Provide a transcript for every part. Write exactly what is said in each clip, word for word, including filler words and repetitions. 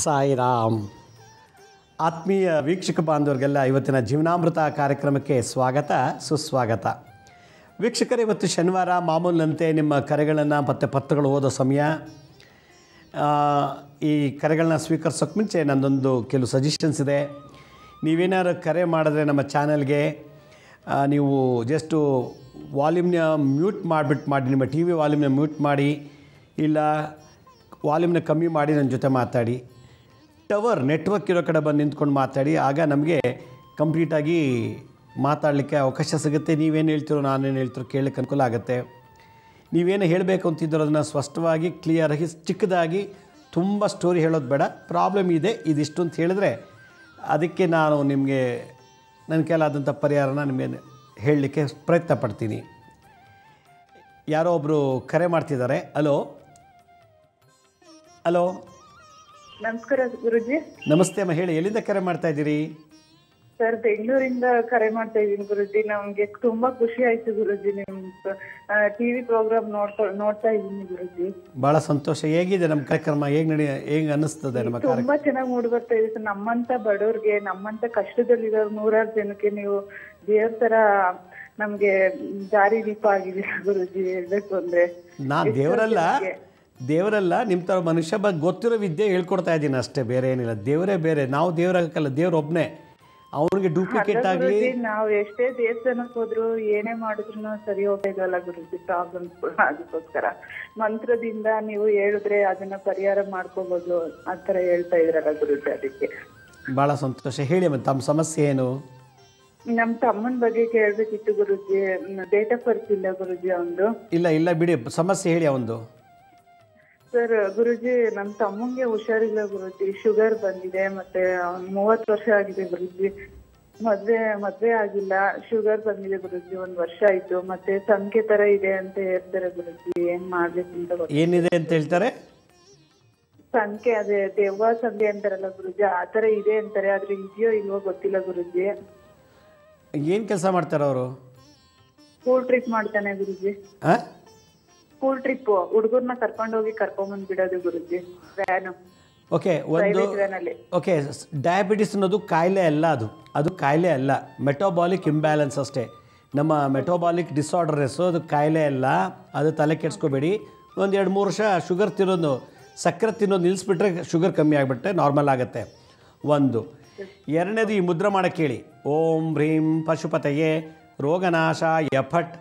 ಸಾಯಿರಾಮ್. ಆತ್ಮೀಯ ವೀಕ್ಷಕ ಬಾಂಧವರಿಗೆಲ್ಲ ಇವತ್ತಿನ ಜೀವನಾಮೃತ ಕಾರ್ಯಕ್ರಮಕ್ಕೆ ಸ್ವಾಗತ ಸುಸ್ವಾಗತ. ವೀಕ್ಷಕರೇ, ಇವತ್ತು ಶನಿವಾರ ಮಾಮೂಲಿನಂತೆ ನಿಮ್ಮ ಕರೆಗಳನ್ನು ಮತ್ತು ಪತ್ರಗಳು ಓದೋ ಸಮಯ. ಈ ಕರೆಗಳನ್ನ ಸ್ವೀಕರಿಸೋಕ್ಕೆ ಮುಂಚೆ ನನ್ನದೊಂದು ಕೆಲವು ಸಜೆಷನ್ಸ್ ಇದೆ. ನೀವೇನಾದ್ರು ಕರೆ ಮಾಡಿದ್ರೆ ನಮ್ಮ ಚಾನಲ್ಗೆ ನೀವು ಜಸ್ಟು ವಾಲ್ಯೂಮ್ನ ಮ್ಯೂಟ್ ಮಾಡಿಬಿಟ್ಟು ಮಾಡಿ, ನಿಮ್ಮ ಟಿ ವಿ ವಾಲ್ಯೂಮ್ನ ಮ್ಯೂಟ್ ಮಾಡಿ, ಇಲ್ಲ ವಾಲ್ಯೂಮ್ನ ಕಮ್ಮಿ ಮಾಡಿ ನನ್ನ ಜೊತೆ ಮಾತಾಡಿ. ಟವರ್ ನೆಟ್ವರ್ಕ್ ಇರೋ ಕಡೆ ಬಂದು ನಿಂತ್ಕೊಂಡು ಮಾತಾಡಿ. ಆಗ ನಮಗೆ ಕಂಪ್ಲೀಟಾಗಿ ಮಾತಾಡಲಿಕ್ಕೆ ಅವಕಾಶ ಸಿಗುತ್ತೆ. ನೀವೇನು ಹೇಳ್ತೀರೋ ನಾನೇನು ಹೇಳ್ತೀರೋ ಕೇಳಲಿಕ್ಕೆ ಅನುಕೂಲ ಆಗುತ್ತೆ. ನೀವೇನು ಹೇಳಬೇಕು ಅಂತಿದ್ದೀರೋ ಅದನ್ನು ಸ್ಪಷ್ಟವಾಗಿ ಕ್ಲಿಯರಾಗಿ ಚಿಕ್ಕದಾಗಿ, ತುಂಬ ಸ್ಟೋರಿ ಹೇಳೋದು ಬೇಡ. ಪ್ರಾಬ್ಲಮ್ ಇದೆ ಇದಿಷ್ಟು ಅಂತ ಹೇಳಿದ್ರೆ ಅದಕ್ಕೆ ನಾನು ನಿಮಗೆ ನನ್ನ ಕೈಲಾದಂಥ ಪರಿಹಾರನ ನಿಮಗೆ ಹೇಳಲಿಕ್ಕೆ ಪ್ರಯತ್ನ ಪಡ್ತೀನಿ. ಯಾರೋ ಒಬ್ಬರು ಕರೆ ಮಾಡ್ತಿದ್ದಾರೆ. ಹಲೋ ಹಲೋ ನಮಸ್ಕಾರ ಗುರುಜಿ. ನಮಸ್ತೆ ಅಮ್ಮ, ಹೇಳಿ, ಎಲ್ಲಿಂದ ಕರೆ ಮಾಡ್ತಾ ಇದ್ದೀರಿ? ಸರ್, ಬೆಂಗಳೂರಿಂದ ಕರೆ ಮಾಡ್ತಾ ಇದ್ದೀನಿ ಗುರುಜಿ. ನಮ್ಗೆ ತುಂಬಾ ಖುಷಿ ಆಯ್ತು ಗುರುಜಿ, ನಿಮ್ ಟಿವಿ ಪ್ರೋಗ್ರಾಮ್ ನೋಡ್ತಾ ನೋಡ್ತಾ ಇದ್ದೀನಿ ಗುರುಜಿ. ಬಹಳ ಸಂತೋಷ. ಹೇಗಿದೆ ನಮ್ಮ ಕಾರ್ಯಕ್ರಮ? ಹೇಗೆ ನಡಿ ಹೇಗೆ ಅನ್ನಿಸ್ತದೆ ನಮ್ಮ ಕಾರ್ಯಕ್ರಮ? ತುಂಬಾ ಚೆನ್ನಾಗಿ ಮೂಡಿ ಬರ್ತಾ ಇದೆ ಸರ್. ನಮ್ಮಂತ ಬಡವ್ರಿಗೆ, ನಮ್ಮಂತ ಕಷ್ಟದಲ್ಲಿರೋ ನೂರಾರು ಜನಕ್ಕೆ ನೀವು ದೇವ್ರ ತರ ನಮ್ಗೆ ದಾರಿ ದೀಪ ಆಗಿದೆ ಗುರುಜಿ. ಹೇಳ್ಬೇಕು ಅಂದ್ರೆ ನಾ ದೇವರಲ್ಲ ದೇವರಲ್ಲ ನಿಮ್ಮ ಥರ ಮನುಷ್ಯ ಬಗ್ಗೆ ಗೊತ್ತಿರೋ ವಿದ್ಯೆ ಹೇಳ್ಕೊಡ್ತಾ ಇದ್ದೀನಿ ಅಷ್ಟೇ, ಬೇರೆ ಏನಿಲ್ಲ. ದೇವರೇ ಬೇರೆ, ನಾವು ದೇವರಾಗಕ್ಕಲ್ಲ, ದೇವ್ರ ಒಬ್ಬನೇ. ಅವ್ರಿಗೆ ಡೂಪ್ಲಿಕೇಟ್ ಆಗಲಿ. ನಾವು ಎಷ್ಟೇ ದೇವಸ್ಥಾನಕ್ಕೆ ಹೋದ್ರು ಏನೇ ಮಾಡಿದ್ರು ಸರಿ ಹೋಗಲ್ಲ ಗುರುಜಿ. ಪ್ರಾಬ್ಲಮ್ಸ್ ಅದಕ್ಕೋಸ್ಕರ ಮಂತ್ರದಿಂದ ನೀವು ಹೇಳಿದ್ರೆ ಅದನ್ನ ಪರಿಹಾರ ಮಾಡ್ಕೋಬಹುದು, ಆ ಥರ ಹೇಳ್ತಾ ಇದ್ರಲ್ಲ ಗುರುಜಿ. ಅದಕ್ಕೆ ಭಾಳ ಸಂತೋಷ. ಹೇಳಿ ಅಮ್ಮ, ತಮ್ಮ ಸಮಸ್ಯೆ ಏನು? ನಮ್ ತಮ್ಮನ ಬಗ್ಗೆ ಕೇಳ್ಬೇಕಿತ್ತು ಗುರುಜಿ. ಡೇಟ್ ಆಫ್ ಬರ್ತ್ ಇಲ್ಲ ಗುರುಜಿ ಅವನ್ದು. ಇಲ್ಲ ಇಲ್ಲ ಬಿಡಿ, ಸಮಸ್ಯೆ ಹೇಳಿ ಅವಂದು. ಸರ್ ಗುರುಜಿ, ನಮ್ ತಮ್ಮಂಗೆ ಹುಷಾರಿಲ್ಲ ಗುರುಜಿ. ಶುಗರ್ ಬಂದಿದೆ, ಮತ್ತೆ ಅವ್ನ್ ಮೂವತ್ತು ವರ್ಷ ಆಗಿದೆ ಗುರುಜಿ. ಮದ್ವೆ ಮದ್ವೆ ಆಗಿಲ್ಲ, ಶುಗರ್ ಬಂದಿದೆ ಗುರುಜಿ. ಒಂದ್ ವರ್ಷ ಆಯ್ತು. ಮತ್ತೆ ಸಂಖ್ಯೆ ತರ ಇದೆ ಅಂತ ಹೇಳ್ತಾರೆ ಗುರುಜಿ. ಏನ್ ಮಾಡ್ಬೇಕು ಅಂತ ಗೊತ್ತಿಲ್ಲ. ಏನಿದೆ ಅಂತ ಹೇಳ್ತಾರೆ? ಸಂಖ್ಯೆ, ಅದೇ ದೆವ್ವ ಸಂಖ್ಯೆ ಅಂತಾರಲ್ಲ ಗುರುಜಿ, ಆತರ ಇದೆ ಅಂತಾರೆ. ಆದ್ರೆ ಇದೆಯೋ ಇಲ್ವೋ ಗೊತ್ತಿಲ್ಲ ಗುರುಜಿ. ಏನು ಕೆಲಸ ಮಾಡ್ತಾರೆ ಅವರು? ಸ್ಕೂಲ್ ಟ್ರಿಪ್ ಮಾಡ್ತಾನೆ ಗುರುಜಿ. ಸ್ಕೂಲ್ ಟ್ರಿಪ್, ಹುಡುಗರ್ನ ಕರ್ಕೊಂಡು ಹೋಗಿ ಕರ್ಕೊಂಡ್ ಬಂದ್ ಬಿಡೋದು ಗುರುಜಿ, ವ್ಯಾನು. ಓಕೆ, ಒಂದು ಓಕೆ, ಡಯಾಬಿಟಿಸ್ ಅನ್ನೋದು ಕಾಯಿಲೆ ಅಲ್ಲ. ಅದು ಅದು ಕಾಯಿಲೆ ಅಲ್ಲ, ಮೆಟೋಬಾಲಿಕ್ ಇಂಬ್ಯಾಲೆನ್ಸ್ ಅಷ್ಟೇ. ನಮ್ಮ ಮೆಟೋಬಾಲಿಕ್ ಡಿಸಾರ್ಡರ್ಸು ಅದು ಕಾಯಿಲೆ ಅಲ್ಲ. ಅದು ತಲೆ ಕೆಡ್ಸ್ಕೋಬೇಡಿ. ಒಂದು ಎರಡು ಮೂರು ವರ್ಷ ಶುಗರ್ ತಿನ್ನೋದು, ಸಕ್ಕರೆ ತಿನ್ನೋದು ನಿಲ್ಲಿಸ್ಬಿಟ್ರೆ ಶುಗರ್ ಕಮ್ಮಿ ಆಗಿಬಿಟ್ರೆ ನಾರ್ಮಲ್ ಆಗುತ್ತೆ. ಒಂದು. ಎರಡನೇದು, ಈ ಮುದ್ರೆ ಮಾಡೋಕ್ಕೆ ಹೇಳಿ. ಓಂ ಹ್ರೀಂ ಪಶುಪತಯೇ ರೋಗನಾಶ ಯಫಟ್.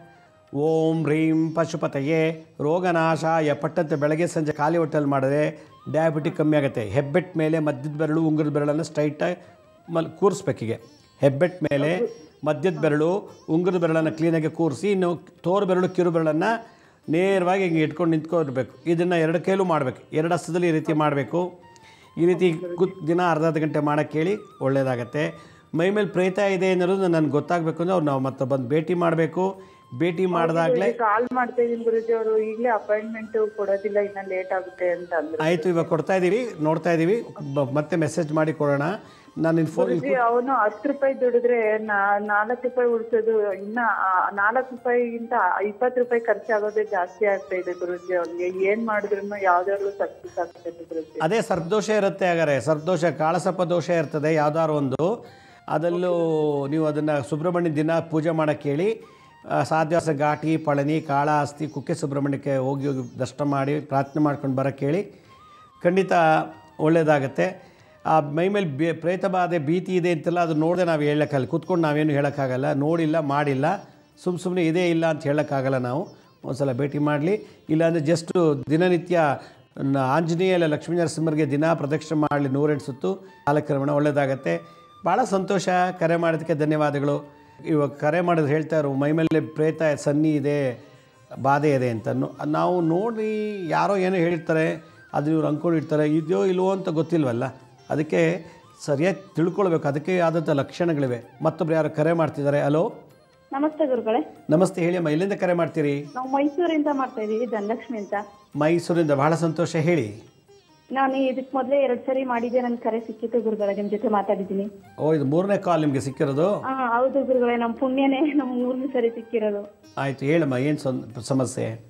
ಓಂ ಹ್ರೀಂ ಪಶುಪತಯೇ ರೋಗನಾಶ ಯಫಟ್ ಅಂತ ಬೆಳಗ್ಗೆ ಸಂಜೆ ಖಾಲಿ ಹೊಟ್ಟೆಲ್ಲಿ ಮಾಡಿದ್ರೆ ಡಯಾಬಿಟಿಕ್ ಕಮ್ಮಿ ಆಗುತ್ತೆ. ಹೆಬ್ಬೆಟ್ ಮೇಲೆ ಮಧ್ಯದ ಬೆರಳು ಉಂಗುರದ ಬೆರಳನ್ನು ಸ್ಟ್ರೈಟಾಗಿ ಮಲ್ ಕೂರಿಸ್ಬೇಕೀಗೆ. ಹೆಬ್ಬೆಟ್ ಮೇಲೆ ಮಧ್ಯದ ಬೆರಳು ಉಂಗುರದ ಬೆರಳನ್ನು ಕ್ಲೀನಾಗಿ ಕೂರಿಸಿ, ಇನ್ನು ತೋರು ಬೆರಳು ಕಿರು ಬೆರಳನ್ನು ನೇರವಾಗಿ ಹಿಂಗೆ ಇಟ್ಕೊಂಡು ನಿಂತ್ಕೊಳ್ಬೇಕು. ಇದನ್ನು ಎರಡು ಕೈಲೂ ಮಾಡಬೇಕು, ಎರಡು ಹಸ್ತದಲ್ಲಿ ಈ ರೀತಿ ಮಾಡಬೇಕು. ಈ ರೀತಿ ಕುತ್ ದಿನ ಅರ್ಧ ಅರ್ಧ ಗಂಟೆ ಮಾಡೋಕ್ಕೆ ಹೇಳಿ, ಒಳ್ಳೆಯದಾಗತ್ತೆ. ಮೈಮೇಲೆ ಪ್ರೇತ ಇದೆ ಅನ್ನೋದು ನನಗೆ ಗೊತ್ತಾಗಬೇಕು ಅಂದರೆ ಅವ್ರು ನಾವು ಮತ್ತೆ ಬಂದು ಭೇಟಿ ಮಾಡಬೇಕು. ಭೇಟಿ ಮಾಡಿದಾಗಲೇ ಕಾಲ್ ಮಾಡ್ತಾ ಇದೀನಿ ಗುರುಜಿ. ಅವರು ಈಗಲೇ ಅಪಾಯಿಂಟ್ಮೆಂಟ್ ಕೊಡೋದಿಲ್ಲ, ಇನ್ನ ಲೇಟ್ ಆಗುತ್ತೆ ಅಂತ ಅಂದ್ರು. ಆಯಿತು, ಇವಾಗ ಕೊಡ್ತಾ ಇದ್ದೀವಿ, ನೋಡ್ತಾ ಇದ್ದೀವಿ, ಮತ್ತೆ ಮೆಸೇಜ್ ಮಾಡಿ ಕೊಡೋಣ. ನಾನು ನಿನ್ನ ಫೋನ್ ಅವನು ಹತ್ತು ರೂಪಾಯಿ ದುಡಿದ್ರೆ ನಾಲ್ಕು ರೂಪಾಯಿ ಉಳಿಸೋದು, ಇನ್ನ ನಾಲ್ಕು ರೂಪಾಯಿಗಿಂತ ಇಪ್ಪತ್ತು ರೂಪಾಯಿ ಖರ್ಚಾಗೋದೇ ಜಾಸ್ತಿ ಆಗ್ತಾ ಇದೆ ಗುರುಜಿ. ಅವ್ನಿಗೆ ಏನ್ ಮಾಡಿದ್ರು ಯಾವ್ದಾದ್ರು ಸಕ್ಸಸ್ ಆಗ್ತದೆ ಗುರುಜಿ. ಅದೇ ಸರ್ಪದೋಷ ಇರುತ್ತೆ. ಹಾಗಾದ್ರೆ ಸರ್ಪದೋಷ, ಕಾಳಸರ್ಪ ದೋಷ ಇರ್ತದೆ ಯಾವ್ದಾದ್ರು ಒಂದು. ಅದರಲ್ಲೂ ನೀವು ಅದನ್ನು ಸುಬ್ರಹ್ಮಣ್ಯ ದಿನ ಪೂಜೆ ಮಾಡೋಕ್ಕೆ ಹೇಳಿ. ಸಾಧ್ಯಾಸ ಘಾಟಿ, ಪಳನಿ, ಕಾಳಹಸ್ತಿ, ಕುಕ್ಕೆ ಸುಬ್ರಹ್ಮಣ್ಯಕ್ಕೆ ಹೋಗಿ ಹೋಗಿ ದರ್ಶನ ಮಾಡಿ ಪ್ರಾರ್ಥನೆ ಮಾಡ್ಕೊಂಡು ಬರೋಕ್ಕೆ ಹೇಳಿ. ಖಂಡಿತ ಒಳ್ಳೆಯದಾಗತ್ತೆ. ಆ ಮೈಮೇಲೆ ಬೇ ಪ್ರೇತ ಬಾಧೆ ಭೀತಿ ಇದೆ ಅಂತೆಲ್ಲ ಅದು ನೋಡಿದೆ ನಾವು ಹೇಳೋಕ್ಕಾಗಲ್ಲ. ಕೂತ್ಕೊಂಡು ನಾವೇನು ಹೇಳೋಕ್ಕಾಗಲ್ಲ. ನೋಡಿಲ್ಲ, ಮಾಡಿಲ್ಲ, ಸುಮ್ಮ ಸುಮ್ಮನೆ ಇದೇ ಇಲ್ಲ ಅಂತ ಹೇಳೋಕ್ಕಾಗಲ್ಲ. ನಾವು ಒಂದು ಸಲ ಭೇಟಿ ಮಾಡಲಿ. ಇಲ್ಲಾಂದರೆ ಜಸ್ಟು ದಿನನಿತ್ಯ ಆಂಜನೇಯ ಇಲ್ಲ ಲಕ್ಷ್ಮೀ ನರಸಿಂಹರಿಗೆ ದಿನ ಪ್ರದಕ್ಷಿಣೆ ಮಾಡಲಿ, ನೂರೆಂಟು ಸುತ್ತು ಕಾಲಕ್ರಮಣ ಒಳ್ಳೆಯದಾಗತ್ತೆ. ಭಾಳ ಸಂತೋಷ. ಕರೆ ಮಾಡೋದಕ್ಕೆ ಧನ್ಯವಾದಗಳು. ಇವಾಗ ಕರೆ ಮಾಡಿದ್ರೆ ಹೇಳ್ತಾ ಇರೋ ಮೈಮೇಲೆ ಪ್ರೇತ ಸನ್ನಿ ಇದೆ, ಬಾಧೆ ಇದೆ ಅಂತ ನಾವು ನೋಡಿ ಯಾರೋ ಏನೋ ಹೇಳಿರ್ತಾರೆ, ಅದು ಇವ್ರು ಅಂದ್ಕೊಂಡಿರ್ತಾರೆ. ಇದೆಯೋ ಇಲ್ವೋ ಅಂತ ಗೊತ್ತಿಲ್ವಲ್ಲ, ಅದಕ್ಕೆ ಸರಿಯಾಗಿ ತಿಳ್ಕೊಳ್ಬೇಕು. ಅದಕ್ಕೆ ಆದಂಥ ಲಕ್ಷಣಗಳಿವೆ. ಮತ್ತೊಬ್ರು ಯಾರು ಕರೆ ಮಾಡ್ತಿದ್ದಾರೆ. ಹಲೋ, ನಮಸ್ತೆ ಗುರುಗಳೇ. ನಮಸ್ತೆ, ಹೇಳಿ ಅಮ್ಮ, ಎಲ್ಲಿಂದ ಕರೆ ಮಾಡ್ತೀರಿ? ನಾವು ಮೈಸೂರಿಂದ ಮಾಡ್ತಾ ಇದೀವಿ, ಧನಲಕ್ಷ್ಮಿ ಅಂತ. ಮೈಸೂರಿಂದ, ಬಹಳ ಸಂತೋಷ, ಹೇಳಿ. ನಾನು ಇದಕ್ಕೆ ಮೊದಲೇ ಎರಡು ಸರಿ ಮಾಡಿದ್ದೆ, ನನ್ನ ಕರೆ ಸಿಕ್ಕಿತ್ತು ಗುರುಗಳೇ, ನಿಮ್ಮ ಜೊತೆ ಮಾತಾಡಿದ್ದೀನಿ. ಓ, ಇದು ಮೂರನೇ ಕಾಲ್ ನಿಮಗೆ ಸಿಕ್ಕಿರೋದು? ಹಾ ಹೌದು ಗುರುಗಳೇ, ನಮ್ಮ ಪುಣ್ಯನೇ ನಮ್ಗೆ ಮೂರನೇ ಸರಿ ಸಿಕ್ಕಿರೋದು. ಆಯಿತು, ಹೇಳಮ್ಮ, ಏನು ಸಮಸ್ಯೆ?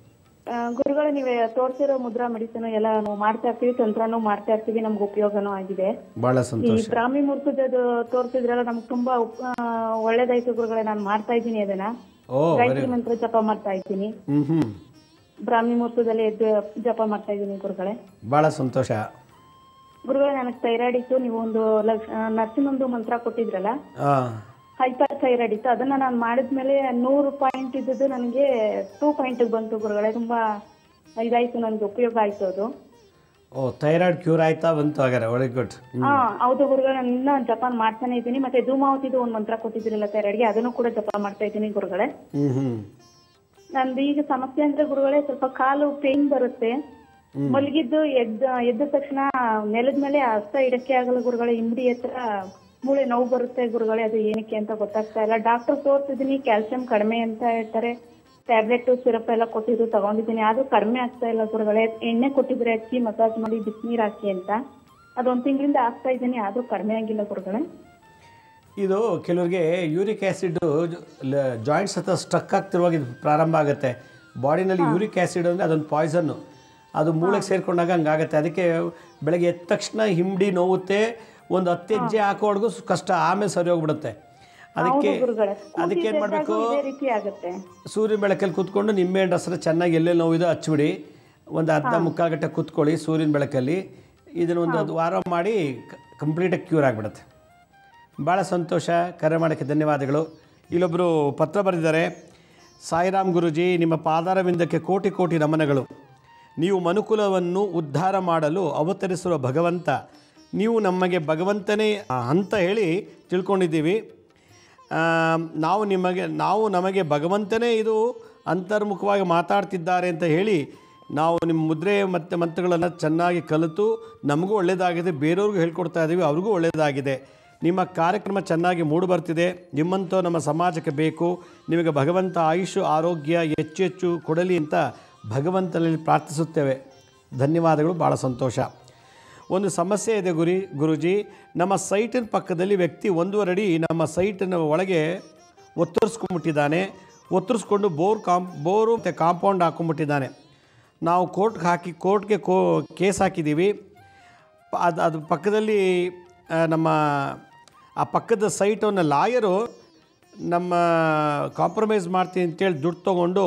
ಆ, ಗುರುಗಳು ನೀವೇ ತೋರಿಸಿರೋ ಮುದ್ರಾ ಮೆಡಿಸಿನ್ ಎಲ್ಲ ನಾವು ಮಾಡ್ತಾ ಇರ್ತೀವಿ, ತಂತ್ರನೂ ಮಾಡ್ತಾ ಇರ್ತೀವಿ, ನಮ್ಗೆ ಉಪಯೋಗನೂ ಆಗಿದೆ. ಬಹಳ ಈ ಸಂತೋಷ. ಬ್ರಾಹ್ಮಿ ಮುಹೂರ್ತದ ತೋರಿಸಿದ್ರಲ್ಲ ನಮ್ಗೆ ತುಂಬಾ ಉಪ- ಆ, ಒಳ್ಳೇದಾಯ್ತು ಗುರುಗಳೇ. ನಾನು ಮಾಡ್ತಾ ಇದ್ದೀನಿ ಅದನ್ನ, ಓ ಗಾಯತ್ರಿ ಮಂತ್ರ ಜಪ ಮಾಡ್ತಾ ಇದ್ದೀನಿ, ಹ್ಮ್ ಹ್ಮ್ ಬ್ರಾಹ್ಮಿ ಮುಹೂರ್ತದಲ್ಲಿ ಎದ್ದು ಜಪ ಮಾಡ್ತಾ ಇದ್ದೀನಿ ಗುರುಗಳೇ. ಬಹಳ ಸಂತೋಷ. ಗುರುಗಳೇ ನನಗೆ ಥೈರಾಯ್ಡ್ ಇತ್ತು, ನೀವು ಒಂದು ಲಕ್ಷ ನರ್ಸಿನೊಂದು ಮಂತ್ರ ಕೊಟ್ಟಿದ್ರಲ್ಲ, ಹಾಂ ಹೈಪರ್ ಥೈರಾಯ್ಡ್ ಇತ್ತು, ಅದನ್ನ ನಾನು ಮಾಡಿದ್ಮೇಲೆ ನೂರು ಪಾಯಿಂಟ್ ಇದ್ದದ್ದು ನನಗೆ ಟೂ ಪಾಯಿಂಟ್ ಬಂತು ಗುರುಗಳೇ. ತುಂಬಾ ಇದಾಯ್ತು, ನನಗೆ ಉಪಯೋಗ ಆಯ್ತು ಅದು. ಓ ಥೈರಾಯ್ಡ್ ಕ್ಯೂರ್ ಆಯ್ತಾ ಬಂತು ಹಾಗಾದ್ರೆ, ವೆರಿ ಗುಡ್. ಹಾ ಹೌದು ಗುರುಗಳೇ, ನಾನು ಇನ್ನ ಜಪ ಮಾಡ್ತಾನೆ ಇದ್ದೀನಿ. ಮತ್ತೆ ಧೂಮಾವತಿದು ಒಂದು ಮಂತ್ರ ಕೊಟ್ಟಿದ್ರಲ್ಲ ಥೈರಾಯ್ಡ್ಗೆ, ಅದನ್ನು ಕೂಡ ಜಪ ಮಾಡ್ತಾ ಇದ್ದೀನಿ ಗುರುಗಳೇ. ಹ್ಮ್ ಹ್ಮ್ ನಂದು ಈಗ ಸಮಸ್ಯೆ ಅಂದ್ರೆ ಗುರುಗಳೇ, ಸ್ವಲ್ಪ ಕಾಲು ಪೇನ್ ಬರುತ್ತೆ, ಮಲಗಿದ್ದು ಎದ್ದ ಎದ್ದ ತಕ್ಷಣ ನೆಲದ ಮೇಲೆ ಹಸ್ತ ಇಡಕ್ಕೆ ಆಗಲ್ಲ ಗುರುಗಳೇ, ಇಂಬಡಿ ಹತ್ರ ಮೂಳೆ ನೋವು ಬರುತ್ತೆ ಗುರುಗಳೇ. ಅದು ಏನಕ್ಕೆ ಅಂತ ಗೊತ್ತಾಗ್ತಾ ಇಲ್ಲ. ಡಾಕ್ಟರ್ ತೋರ್ಸಿದೀನಿ, ಕ್ಯಾಲ್ಸಿಯಂ ಕಡಿಮೆ ಅಂತ ಹೇಳ್ತಾರೆ, ಟ್ಯಾಬ್ಲೆಟ್ ಸಿರಪ್ ಎಲ್ಲ ಕೊಟ್ಟಿದ್ರು ತಗೊಂಡಿದ್ದೀನಿ, ಆದ್ರೂ ಕಡಿಮೆ ಆಗ್ತಾ ಇಲ್ಲ ಗುರುಗಳೇ. ಎಣ್ಣೆ ಕೊಟ್ಟಿದ್ರೆ ಹಚ್ಚಿ ಮಸಾಜ್ ಮಾಡಿ ಬಿಸಿನೀರ್ ಹಾಕಿ ಅಂತ, ಅದೊಂದ್ ತಿಂಗಳಿಂದ ಆಗ್ತಾ ಇದ್ದೀನಿ, ಆದ್ರೂ ಕಡಿಮೆ ಆಗಿಲ್ಲ ಗುರುಗಳೇ. ಇದು ಕೆಲವರಿಗೆ ಯೂರಿಕ್ ಆ್ಯಸಿಡ್ ಜಾಯಿಂಟ್ಸ್ ಹತ್ರ ಸ್ಟ್ರಕ್ ಆಗ್ತಿರುವಾಗ ಇದು ಪ್ರಾರಂಭ ಆಗುತ್ತೆ. ಬಾಡಿನಲ್ಲಿ ಯೂರಿಕ್ ಆ್ಯಸಿಡ್ ಅಂದರೆ ಅದೊಂದು ಪಾಯ್ಸನ್ನು, ಅದು ಮೂಳೆಗೆ ಸೇರಿಕೊಂಡಾಗ ಹಂಗಾಗುತ್ತೆ. ಅದಕ್ಕೆ ಬೆಳಗ್ಗೆ ಎದ್ದ ತಕ್ಷಣ ಹಿಂಡಿ ನೋವುತ್ತೆ, ಒಂದು ಹತ್ತು ಹೆಜ್ಜೆ ಹಾಕೋವರೆಗೂ ಕಷ್ಟ, ಆಮೇಲೆ ಸರಿ ಹೋಗ್ಬಿಡುತ್ತೆ. ಅದಕ್ಕೆ ಅದಕ್ಕೆ ಏನು ಮಾಡಬೇಕು, ಸೂರ್ಯ ಬೆಳಕಲ್ಲಿ ಕೂತ್ಕೊಂಡು ನಿಂಬೆಹಣ್ಣು ರಸನ ಚೆನ್ನಾಗಿ ಎಲ್ಲೆಲ್ಲಿ ನೋವಿದೋ ಹಚ್ಬಿಡಿ, ಒಂದು ಅರ್ಧ ಮುಕ್ಕಾಲು ಗಂಟೆ ಕೂತ್ಕೊಳ್ಳಿ ಸೂರ್ಯನ ಬೆಳಕಲ್ಲಿ. ಇದನ್ನು ಒಂದು ಅದು ವಾರ ಮಾಡಿ ಕಂಪ್ಲೀಟಾಗಿ ಕ್ಯೂರ್ ಆಗಿಬಿಡುತ್ತೆ. ಭಾಳ ಸಂತೋಷ, ಕರೆ ಮಾಡೋಕ್ಕೆ ಧನ್ಯವಾದಗಳು. ಇಲ್ಲೊಬ್ಬರು ಪತ್ರ ಬರೆದಿದ್ದಾರೆ. ಸಾಯಿರಾಮ್ ಗುರುಜಿ, ನಿಮ್ಮ ಪಾದಾರವಿಂದಕ್ಕೆ ಕೋಟಿ ಕೋಟಿ ನಮನಗಳು. ನೀವು ಮನುಕುಲವನ್ನು ಉದ್ಧಾರ ಮಾಡಲು ಅವತರಿಸುವ ಭಗವಂತ, ನೀವು ನಮಗೆ ಭಗವಂತನೇ ಅಂತ ಹೇಳಿ ತಿಳ್ಕೊಂಡಿದ್ದೀವಿ. ನಾವು ನಿಮಗೆ ನಾವು ನಮಗೆ ಭಗವಂತನೇ ಇದು ಅಂತರ್ಮುಖವಾಗಿ ಮಾತಾಡ್ತಿದ್ದಾರೆ ಅಂತ ಹೇಳಿ ನಾವು ನಿಮ್ಮ ಮುದ್ರೆ ಮತ್ತು ಮಂತ್ರಗಳನ್ನು ಚೆನ್ನಾಗಿ ಕಲಿತು ನಮಗೂ ಒಳ್ಳೆಯದಾಗಿದೆ, ಬೇರೆಯವ್ರಿಗೂ ಹೇಳ್ಕೊಡ್ತಾ ಇದ್ದೀವಿ, ಅವ್ರಿಗೂ ಒಳ್ಳೆಯದಾಗಿದೆ. ನಿಮ್ಮ ಕಾರ್ಯಕ್ರಮ ಚೆನ್ನಾಗಿ ಮೂಡಿ ಬರ್ತಿದೆ. ನಿಮ್ಮಂತೂ ನಮ್ಮ ಸಮಾಜಕ್ಕೆ ಬೇಕು. ನಿಮಗೆ ಭಗವಂತ ಆಯುಷು ಆರೋಗ್ಯ ಹೆಚ್ಚು ಹೆಚ್ಚು ಕೊಡಲಿ ಅಂತ ಭಗವಂತನಲ್ಲಿ ಪ್ರಾರ್ಥಿಸುತ್ತೇವೆ. ಧನ್ಯವಾದಗಳು, ಭಾಳ ಸಂತೋಷ. ಒಂದು ಸಮಸ್ಯೆ ಇದೆ ಗುರಿ ಗುರುಜಿ, ನಮ್ಮ ಸೈಟಿನ ಪಕ್ಕದಲ್ಲಿ ವ್ಯಕ್ತಿ ಒಂದೂವರೆ ಅಡಿ ನಮ್ಮ ಸೈಟಿನ ಒಳಗೆ ಒತ್ತರಿಸ್ಕೊಂಡ್ಬಿಟ್ಟಿದ್ದಾನೆ. ಒತ್ತರಿಸ್ಕೊಂಡು ಬೋರ್ ಕಾಂಪ್ ಬೋರು ಮತ್ತು ಕಾಂಪೌಂಡ್ ಹಾಕ್ಕೊಂಡ್ಬಿಟ್ಟಿದ್ದಾನೆ. ನಾವು ಕೋರ್ಟ್ಗೆ ಹಾಕಿ ಕೋರ್ಟ್ಗೆ ಕೋ ಕೇಸ್ ಹಾಕಿದ್ದೀವಿ. ಅದು ಅದು ಪಕ್ಕದಲ್ಲಿ ನಮ್ಮ ಆ ಪಕ್ಕದ ಸೈಟನ್ನು ಲಾಯರು ನಮ್ಮ ಕಾಂಪ್ರಮೈಸ್ ಮಾಡ್ತೀನಿ ಅಂತೇಳಿ ದುಡ್ಡು ತೊಗೊಂಡು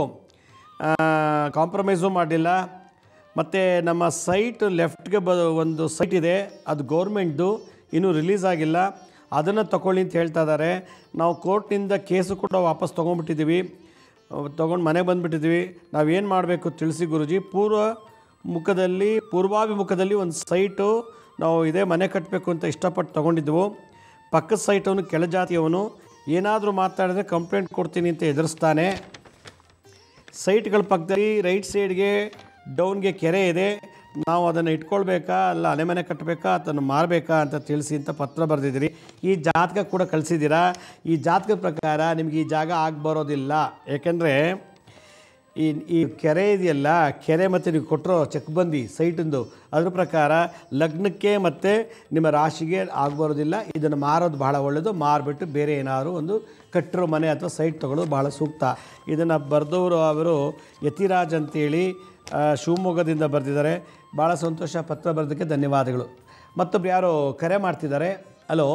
ಕಾಂಪ್ರಮೈಸು ಮಾಡಲಿಲ್ಲ. ಮತ್ತು ನಮ್ಮ ಸೈಟ್ ಲೆಫ್ಟ್ಗೆ ಬ ಒಂದು ಸೈಟ್ ಇದೆ, ಅದು ಗೌರ್ಮೆಂಟ್ದು, ಇನ್ನೂ ರಿಲೀಸ್ ಆಗಿಲ್ಲ, ಅದನ್ನು ತಗೊಳ್ಳಿ ಅಂತ ಹೇಳ್ತಾ ಇದ್ದಾರೆ. ನಾವು ಕೋರ್ಟ್ನಿಂದ ಕೇಸು ಕೂಡ ವಾಪಸ್ ತೊಗೊಂಡ್ಬಿಟ್ಟಿದ್ದೀವಿ, ತೊಗೊಂಡು ಮನೆಗೆ ಬಂದುಬಿಟ್ಟಿದ್ದೀವಿ. ನಾವೇನು ಮಾಡಬೇಕು ತಿಳಿಸಿ ಗುರುಜಿ. ಪೂರ್ವ ಮುಖದಲ್ಲಿ ಪೂರ್ವಾಭಿಮುಖದಲ್ಲಿ ಒಂದು ಸೈಟು ನಾವು ಇದೇ ಮನೆ ಕಟ್ಟಬೇಕು ಅಂತ ಇಷ್ಟಪಟ್ಟು ತೊಗೊಂಡಿದ್ದೆವು. ಪಕ್ಕದ ಸೈಟವನು ಕೆಳಜಾತಿಯವನು, ಏನಾದರೂ ಮಾತಾಡಿದ್ರೆ ಕಂಪ್ಲೇಂಟ್ ಕೊಡ್ತೀನಿ ಅಂತ ಎದುರಿಸ್ತಾನೆ. ಸೈಟ್ಗಳ ಪಕ್ಕದಲ್ಲಿ ರೈಟ್ ಸೈಡ್ಗೆ ಡೌನ್ಗೆ ಕೆರೆ ಇದೆ, ನಾವು ಅದನ್ನು ಇಟ್ಕೊಳ್ಬೇಕಾ ಅಲ್ಲ ಅಲೆ ಮನೆ ಕಟ್ಟಬೇಕಾ ಅದನ್ನು ಮಾರಬೇಕಾ ಅಂತ ತಿಳಿಸಿ ಅಂತ ಪತ್ರ ಬರೆದಿದ್ದೀರಿ. ಈ ಜಾತಕ ಕೂಡ ಕಳಿಸಿದ್ದೀರಾ. ಈ ಜಾತಕದ ಪ್ರಕಾರ ನಿಮಗೆ ಈ ಜಾಗ ಆಗಿ ಬರೋದಿಲ್ಲ. ಏಕೆಂದರೆ ಈ ಈ ಕೆರೆ ಇದೆಯಲ್ಲ, ಕೆರೆ ಮತ್ತು ನೀವು ಕೊಟ್ಟಿರೋ ಚೆಕ್ಬಂದಿ ಸೈಟಿಂದು ಅದ್ರ ಪ್ರಕಾರ ಲಗ್ನಕ್ಕೆ ಮತ್ತು ನಿಮ್ಮ ರಾಶಿಗೆ ಆಗಬರೋದಿಲ್ಲ. ಇದನ್ನು ಮಾರೋದು ಬಹಳ ಒಳ್ಳೆಯದು. ಮಾರಿಬಿಟ್ಟು ಬೇರೆ ಏನಾದರೂ ಒಂದು ಕಟ್ಟಿರೋ ಮನೆ ಅಥವಾ ಸೈಟ್ ತೊಗೊಳ್ಳೋದು ಬಹಳ ಸೂಕ್ತ. ಇದನ್ನು ಬರೆದವರು ಅವರು ಯತಿರಾಜ್ ಅಂತೇಳಿ ಶಿವಮೊಗ್ಗದಿಂದ ಬರೆದಿದ್ದಾರೆ. ಭಾಳ ಸಂತೋಷ, ಪತ್ರ ಬರೆದಕ್ಕೆ ಧನ್ಯವಾದಗಳು. ಮತ್ತೊಬ್ರು ಯಾರೋ ಕರೆ ಮಾಡ್ತಿದ್ದಾರೆ. ಹಲೋ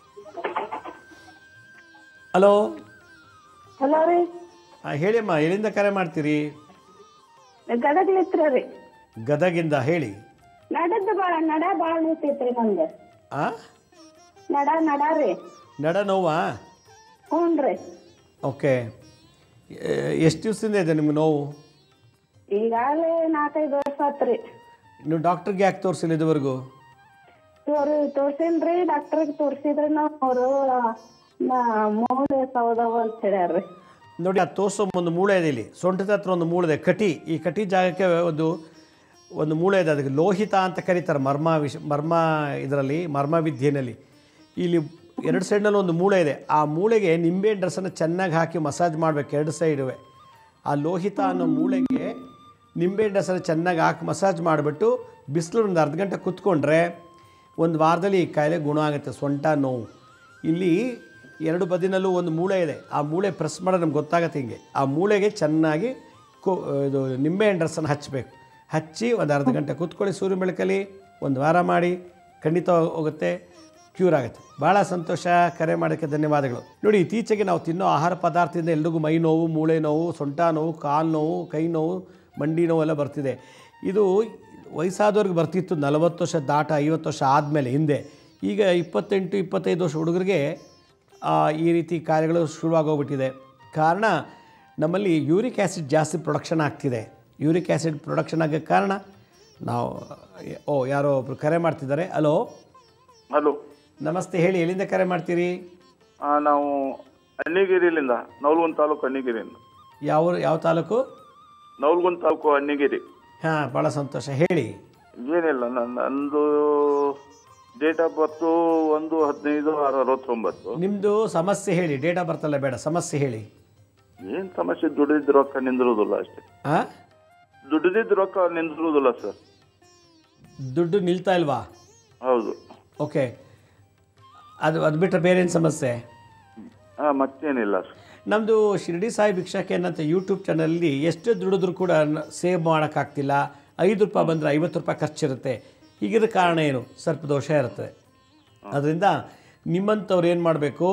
ಹಲೋ ಹಲೋ ರೀ, ಹೇಳಿಯಮ್ಮ, ಎಲ್ಲಿಂದ ಕರೆ ಮಾಡ್ತೀರಿ? ಗದಗ್ಲಿತ್ರ ರೀ. ಗದಗಿಂದ ಹೇಳಿ. ನಡದ ಬಾಳ ನಡ ಬಾಳ ನೋತೈತ್ರಿ ನಂಗೆ. ಆ ನಡ ನಡ ರೀ. ನಡ ನೋವಾ? ಹ್ಞೂ ರೀ. ಓಕೆ, ಎಷ್ಟು ದಿವಸದಿಂದ ಇದೆ ನಿಮ್ಗೆ ನೋವು? ಈಗಾಗಲೇ ನಾಲ್ಕೈದು ವರ್ಷ ಆತ್ರಿ. ನೀವು ಡಾಕ್ಟ್ರಿಗೆ ಯಾಕೆ ತೋರಿಸಿಲ್ಲ ಇದುವರೆಗೂ? ತೋರ್ ತೋರ್ಸೇನ್ರಿ, ಡಾಕ್ಟರ್ಗೆ ತೋರಿಸಿದ್ರೆ ನಾವು ಅವರು ಮೂಳೆ ಸೌದವ ಅಂತ ಹೇಳ್ಯಾರ್ರಿ. ನೋಡಿ, ಆ ತೋರಿಸೋ ಒಂದು ಮೂಳೆ ಇದೆ ಇಲ್ಲಿ, ಸೊಂಟದ ಹತ್ರ ಒಂದು ಮೂಳೆ ಇದೆ, ಕಟಿ. ಈ ಕಟಿ ಜಾಗಕ್ಕೆ ಒಂದು ಒಂದು ಮೂಳೆ ಇದೆ, ಅದಕ್ಕೆ ಲೋಹಿತ ಅಂತ ಕರೀತಾರೆ ಮರ್ಮ ವಿಷ ಮರ್ಮ ಇದರಲ್ಲಿ ಮರ್ಮ ವಿದ್ಯೆಯಲ್ಲಿ. ಇಲ್ಲಿ ಎರಡು ಸೈಡ್ನಲ್ಲಿ ಒಂದು ಮೂಳೆ ಇದೆ. ಆ ಮೂಳೆಗೆ ನಿಂಬೆಹಣ್ಣು ರಸನ ಚೆನ್ನಾಗಿ ಹಾಕಿ ಮಸಾಜ್ ಮಾಡಬೇಕು ಎರಡು ಸೈಡುವೆ. ಆ ಲೋಹಿತ ಅನ್ನೋ ಮೂಳೆಗೆ ನಿಂಬೆಹಣ್ಣು ರಸನ ಚೆನ್ನಾಗಿ ಹಾಕಿ ಮಸಾಜ್ ಮಾಡಿಬಿಟ್ಟು ಬಿಸಿಲು ಒಂದು ಅರ್ಧ ಗಂಟೆ ಕೂತ್ಕೊಂಡ್ರೆ ಒಂದು ವಾರದಲ್ಲಿ ಈ ಕಾಯಿಲೆ ಗುಣ ಆಗುತ್ತೆ. ಸೊಂಟ ನೋವು ಇಲ್ಲಿ ಎರಡು ಬದಿನಲ್ಲೂ ಒಂದು ಮೂಳೆ ಇದೆ. ಆ ಮೂಳೆ ಪ್ರೆಸ್ ಮಾಡೋದು ನಮ್ಗೆ ಗೊತ್ತಾಗತ್ತೆ. ಹಿಂಗೆ ಆ ಮೂಳೆಗೆ ಚೆನ್ನಾಗಿ ಕೋ ಇದು ನಿಂಬೆಹಣ್ಣು ರಸನ ಹಚ್ಚಬೇಕು. ಹಚ್ಚಿ ಒಂದು ಅರ್ಧ ಗಂಟೆ ಕೂತ್ಕೊಳ್ಳಿ ಸೂರ್ಯ ಬೆಳಕಲ್ಲಿ, ಒಂದು ವಾರ ಮಾಡಿ, ಖಂಡಿತ ಹೋಗುತ್ತೆ, ಕ್ಯೂರ್ ಆಗುತ್ತೆ. ಭಾಳ ಸಂತೋಷ, ಕರೆ ಮಾಡೋಕ್ಕೆ ಧನ್ಯವಾದಗಳು. ನೋಡಿ, ಇತ್ತೀಚೆಗೆ ನಾವು ತಿನ್ನೋ ಆಹಾರ ಪದಾರ್ಥದಿಂದ ಎಲ್ರಿಗೂ ಮೈ ನೋವು, ಮೂಳೆ ನೋವು, ಸೊಂಟ ನೋವು, ಕಾಲು ನೋವು, ಕೈ ನೋವು, ಮಂಡಿ ನೋವು ಎಲ್ಲ ಬರ್ತಿದೆ. ಇದು ವಯಸ್ಸಾದವ್ರಿಗೆ ಬರ್ತಿತ್ತು ನಲವತ್ತು ವರ್ಷ ದಾಟ ಐವತ್ತು ವರ್ಷ ಆದಮೇಲೆ ಹಿಂದೆ. ಈಗ ಇಪ್ಪತ್ತೆಂಟು ಇಪ್ಪತ್ತೈದು ವರ್ಷ ಹುಡುಗರಿಗೆ ಈ ರೀತಿ ಕಾರ್ಯಗಳು ಶುರುವಾಗೋಗ್ಬಿಟ್ಟಿದೆ. ಕಾರಣ ನಮ್ಮಲ್ಲಿ ಯೂರಿಕ್ ಆ್ಯಸಿಡ್ ಜಾಸ್ತಿ ಪ್ರೊಡಕ್ಷನ್ ಆಗ್ತಿದೆ. ಯೂರಿಕ್ ಆ್ಯಸಿಡ್ ಪ್ರೊಡಕ್ಷನ್ ಆಗೋ ಕಾರಣ ನಾವು ಓ ಯಾರೋ ಒಬ್ರು ಕರೆ ಮಾಡ್ತಿದ್ದಾರೆ. ಹಲೋ ಹಲೋ, ನಮಸ್ತೆ, ಹೇಳಿ, ಎಲ್ಲಿಂದ ಕರೆ ಮಾಡ್ತೀರಿ? ನಾವು ಅಣ್ಣಿಗೇರಿಲಿಂದ, ನವಲಗುಂದ ತಾಲೂಕು ಅಣ್ಣಿಗೇರಿಯಿಂದ. ಯಾವ ಯಾವ ತಾಲೂಕು? ನವಲಗುಂದ ತಾಲೂಕು ಅಣ್ಣಿಗೇರಿ. ಹಾಂ, ಭಾಳ ಸಂತೋಷ, ಹೇಳಿ. ಏನಿಲ್ಲ, ನನ್ನ ನಂದು ಡೇಟ್ ಆಫ್ ಬರ್ತು ಒಂದು ಹದಿನೈದು ಆರು ಅರವತ್ತೊಂಬತ್ತು. ನಿಮ್ಮದು ಸಮಸ್ಯೆ ಹೇಳಿ, ಡೇಟ್ ಆಫ್ ಬರ್ತ್ ಅಲ್ಲ ಬೇಡ, ಸಮಸ್ಯೆ ಹೇಳಿ. ಏನು ಸಮಸ್ಯೆ? ದುಡಿದಿದ್ದ ರೊಕ್ಕ ನಿಂದಿರೋದಿಲ್ಲ ಅಷ್ಟೇ. ಹಾಂ, ದುಡಿದಿದ್ದ ರೊಕ್ಕ ನಿಂದಿರೋದಿಲ್ಲ ಸರ್. ದುಡ್ಡು ನಿಲ್ತಾ ಇಲ್ವಾ? ಹೌದು. ಓಕೆ, ಅದು ಅದು ಬಿಟ್ಟರೆ ಬೇರೆ ಏನು ಸಮಸ್ಯೆ? ಹಾಂ, ಮತ್ತೇನಿಲ್ಲ ಸರ್. ನಮ್ಮದು ಶಿರ್ಡಿ ಸಾಯಿ ಭಿಕ್ಷಾಕೇನ್ ಅಂತ ಯೂಟ್ಯೂಬ್ ಚಾನಲಲ್ಲಿ ಎಷ್ಟು ದುಡಿದ್ರೂ ಕೂಡ ಸೇವ್ ಮಾಡೋಕ್ಕಾಗ್ತಿಲ್ಲ. ಐದು ರೂಪಾಯಿ ಬಂದರೆ ಐವತ್ತು ರೂಪಾಯಿ ಖರ್ಚಿರುತ್ತೆ. ಹೀಗಿರೋ ಕಾರಣ ಏನು? ಸ್ವಲ್ಪ ದೋಷ ಇರುತ್ತೆ. ಅದರಿಂದ ನಿಮ್ಮಂಥವ್ರು ಏನು ಮಾಡಬೇಕು,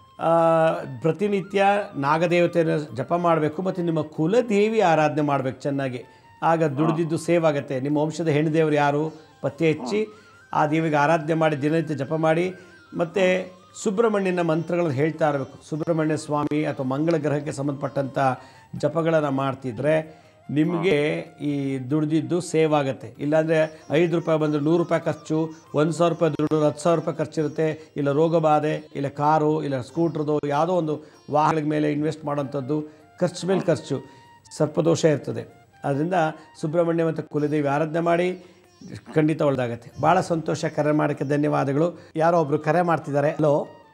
ಪ್ರತಿನಿತ್ಯ ನಾಗದೇವತೆಯನ್ನು ಜಪ ಮಾಡಬೇಕು ಮತ್ತು ನಿಮ್ಮ ಕುಲದೇವಿ ಆರಾಧನೆ ಮಾಡಬೇಕು ಚೆನ್ನಾಗಿ. ಆಗ ದುಡಿದಿದ್ದು ಸೇವ್ ಆಗುತ್ತೆ. ನಿಮ್ಮ ವಂಶದ ಹೆಣ್ಣು ದೇವರು ಯಾರು ಪತ್ತೆ ಹಚ್ಚಿ ಆ ದೇವಿಗೆ ಆರಾಧನೆ ಮಾಡಿ ದಿನನಿತ್ಯ ಜಪ ಮಾಡಿ. ಮತ್ತು ಸುಬ್ರಹ್ಮಣ್ಯನ ಮಂತ್ರಗಳನ್ನು ಹೇಳ್ತಾ ಇರಬೇಕು. ಸುಬ್ರಹ್ಮಣ್ಯ ಸ್ವಾಮಿ ಅಥವಾ ಮಂಗಳ ಗ್ರಹಕ್ಕೆ ಸಂಬಂಧಪಟ್ಟಂಥ ಜಪಗಳನ್ನು ಮಾಡ್ತಿದ್ರೆ ನಿಮಗೆ ಈ ದುಡ್ದಿದ್ದು ಸೇವ್ ಆಗುತ್ತೆ. ಇಲ್ಲಾಂದರೆ ಐದು ರೂಪಾಯಿ ಬಂದರೆ ನೂರು ರೂಪಾಯಿ ಖರ್ಚು, ಒಂದು ಸಾವಿರ ರೂಪಾಯಿ ದುಡ್ಡು ಹತ್ತು ಸಾವಿರ ರೂಪಾಯಿ ಖರ್ಚಿರುತ್ತೆ. ಇಲ್ಲ ರೋಗ ಬಾಧೆ, ಇಲ್ಲ ಕಾರು, ಇಲ್ಲ ಸ್ಕೂಟ್ರದು ಯಾವುದೋ ಒಂದು ವಾಹನದ ಮೇಲೆ ಇನ್ವೆಸ್ಟ್ ಮಾಡೋಂಥದ್ದು, ಖರ್ಚು ಮೇಲೆ ಖರ್ಚು, ಸರ್ಪದೋಷ ಇರ್ತದೆ. ಅದರಿಂದ ಸುಬ್ರಹ್ಮಣ್ಯ ಮತ್ತು ಕುಲದೇವಿ ಆರಾಧನೆ ಮಾಡಿ, ಖಂಡಿತ ಒಳ್ಳೆದಾಗತ್ತೆ. ಭಾಳ ಸಂತೋಷ, ಕರೆ ಮಾಡೋಕ್ಕೆ ಧನ್ಯವಾದಗಳು. ಯಾರೋ ಒಬ್ಬರು ಕರೆ ಮಾಡ್ತಿದ್ದಾರೆ. ಹಲೋ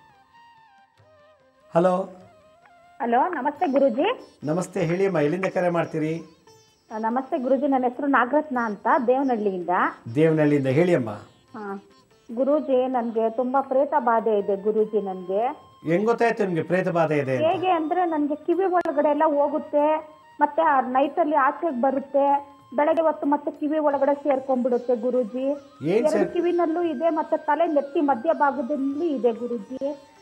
ಹಲೋ ಹಲೋ, ನಮಸ್ತೆ ಗುರುಜಿ. ನಮಸ್ತೆ, ಹೇಳಿ ಅಮ್ಮ, ಎಲ್ಲಿಂದ ಕರೆ ಮಾಡ್ತೀರಿ? ನಮಸ್ತೆ ಗುರುಜಿ, ನನ್ನ ಹೆಸರು ನಾಗರತ್ನ ಅಂತ, ದೇವನಹಳ್ಳಿಯಿಂದ. ದೇವನಹಳ್ಳಿಯಿಂದ, ಹೇಳಿ ಅಮ್ಮ. ಹಾಂ ಗುರೂಜಿ, ನನಗೆ ತುಂಬಾ ಪ್ರೇತ ಬಾಧೆ ಇದೆ ಗುರೂಜಿ. ನನಗೆ ಹೆಂಗ್ ಗೊತ್ತಾಯ್ತು ನಿಮಗೆ ಪ್ರೇತ ಬಾಧೆ ಇದೆ? ಹೇಗೆ ಅಂದ್ರೆ ನನಗೆ ಕಿವಿ ಒಳಗಡೆ ಎಲ್ಲ ಹೋಗುತ್ತೆ, ಮತ್ತೆ ನೈಟಲ್ಲಿ ಆಚೆಗೆ ಬರುತ್ತೆ, ಬೆಳಗ್ಗೆ ಹೊತ್ತು ಮತ್ತೆ ಕಿವಿ ಒಳಗಡೆ ಸೇರ್ಕೊಂಡ್ಬಿಡುತ್ತೆ ಗುರೂಜಿ. ಎರಡು ಕಿವಿನಲ್ಲೂ ಇದೆ, ಮತ್ತೆ ತಲೆ ನೆತ್ತಿ ಮಧ್ಯ ಭಾಗದಲ್ಲಿ ಇದೆ ಗುರೂಜಿ.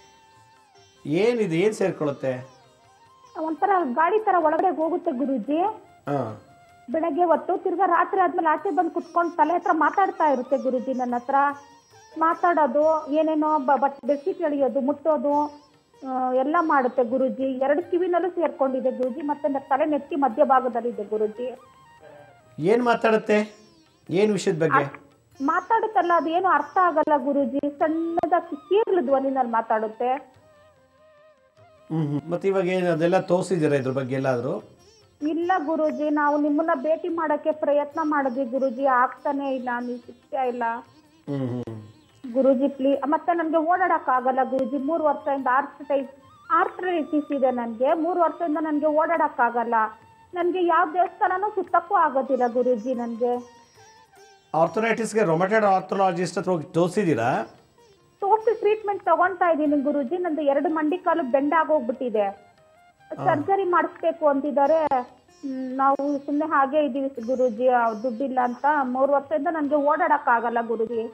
ಏನಿದೆ, ಏನ್ ಸೇರ್ಕೊಳ್ಳುತ್ತೆ? ಒಂಥರ ಗಾಳಿ ತರ ಒಳಗಡೆ ಹೋಗುತ್ತೆ ಗುರೂಜಿ. ಬೆಳಗ್ಗೆ ಹೊತ್ತು ತಿರ್ಗಾ ರಾತ್ರಿ ಆದ್ಮೇಲೆ ಆಚೆ ಬಂದು ಕುತ್ಕೊಂಡು ತಲೆ ಹತ್ರ ಮಾತಾಡ್ತಾ ಇರುತ್ತೆ ಗುರೂಜಿ. ನನ್ನ ಹತ್ರ ಮಾತಾಡೋದು, ಏನೇನೋ ಬಟ್ ಬೆಡ್ಶೀಟ್ ಎಳಿಯೋದು, ಮುಟ್ಟೋದು ಎಲ್ಲ ಮಾಡುತ್ತೆ ಗುರೂಜಿ. ಎರಡು ಕಿವಿನಲ್ಲೂ ಸೇರ್ಕೊಂಡಿದೆ ಗುರೂಜಿ, ಮತ್ತೆ ತಲೆ ನೆತ್ತಿ ಮಧ್ಯ ಭಾಗದಲ್ಲಿ ಇದೆ ಗುರೂಜಿ. ಏನ್ ಮಾತಾಡುತ್ತೆ? ಏನ್ ವಿಷಯದ ಬಗ್ಗೆ ಮಾತಾಡುತ್ತಲ್ಲ, ಅದು ಏನು ಅರ್ಥ ಆಗಲ್ಲ ಗುರೂಜಿ. ಸಣ್ಣದಾಗಿ ಕೀರ್ಲು ಧ್ವನಿನಲ್ಲಿ ಮಾತಾಡುತ್ತೆ. ಹ್ಮ್ ಮತ್ತೆ ಇವಾಗ ಏನು ಅದೆಲ್ಲ ತೋರಿಸಿದ್ದೀರಾ ಇದ್ರ ಬಗ್ಗೆ ಎಲ್ಲಾದರೂ? ಇಲ್ಲ ಗುರೂಜಿ, ನಾವು ನಿಮ್ಮನ್ನ ಭೇಟಿ ಮಾಡಕ್ಕೆ ಪ್ರಯತ್ನ ಮಾಡಿದ್ವಿ ಗುರೂಜಿ, ಆಗ್ತಾನೆ ಇಲ್ಲ, ನೀವು ಸಿಗ್ತಾ ಇಲ್ಲ ಗುರೂಜಿ ಪ್ಲೀಸ್. ಮತ್ತೆ ನನ್ಗೆ ಓಡಾಡಕ್ ಆಗಲ್ಲ ಗುರೂಜಿ. ಮೂರು ವರ್ಷದಿಂದ ಆರ್ಥ್ರೈಟಿಸ್ ಆರ್ಥ್ರೈಟಿಸ್ ಇದೆ ನನಗೆ. ಮೂರು ವರ್ಷದಿಂದ ನನ್ಗೆ ಓಡಾಡಕ್ ಆಗಲ್ಲ. ನನ್ಗೆ ಯಾವ ದೇವಸ್ಥಾನನೂ ಸುತ್ತಕ್ಕೂ ಆಗೋದಿಲ್ಲ ಗುರೂಜಿ. ನನ್ಗೆ ಆರ್ಥರೈಟಿಸ್ಗೆ ರೊಮಟೈಡ್ ಆರ್ಥರಾಲಜಿಸ್ಟ್ ಹತ್ರ ಹೋಗಿ ತೋರಿಸಿದ್ದೀರಾ? ತೋರಿಸಿ ಟ್ರೀಟ್ಮೆಂಟ್ ತಗೊಂತಾ ಇದ್ದೀನಿ ಗುರೂಜಿ. ನಂದು ಎರಡು ಮಂಡಿ ಕಾಲು ಬೆಂಡ್ ಆಗೋಗ್ಬಿಟ್ಟಿದೆ, ಸರ್ಜರಿ ಮಾಡಿಸ್ಬೇಕು ಅಂತಿದ್ದಾರೆ. ನಾವು ಸುಮ್ಮನೆ ಹಾಗೆ ಇದೀವಿ ಗುರೂಜಿ, ದುಡ್ಡಿಲ್ಲ ಅಂತ. ಮೂರು ವರ್ಷದಿಂದ ನನಗೆ ಓಡಾಡಕ್ ಆಗಲ್ಲ ಗುರೂಜಿ.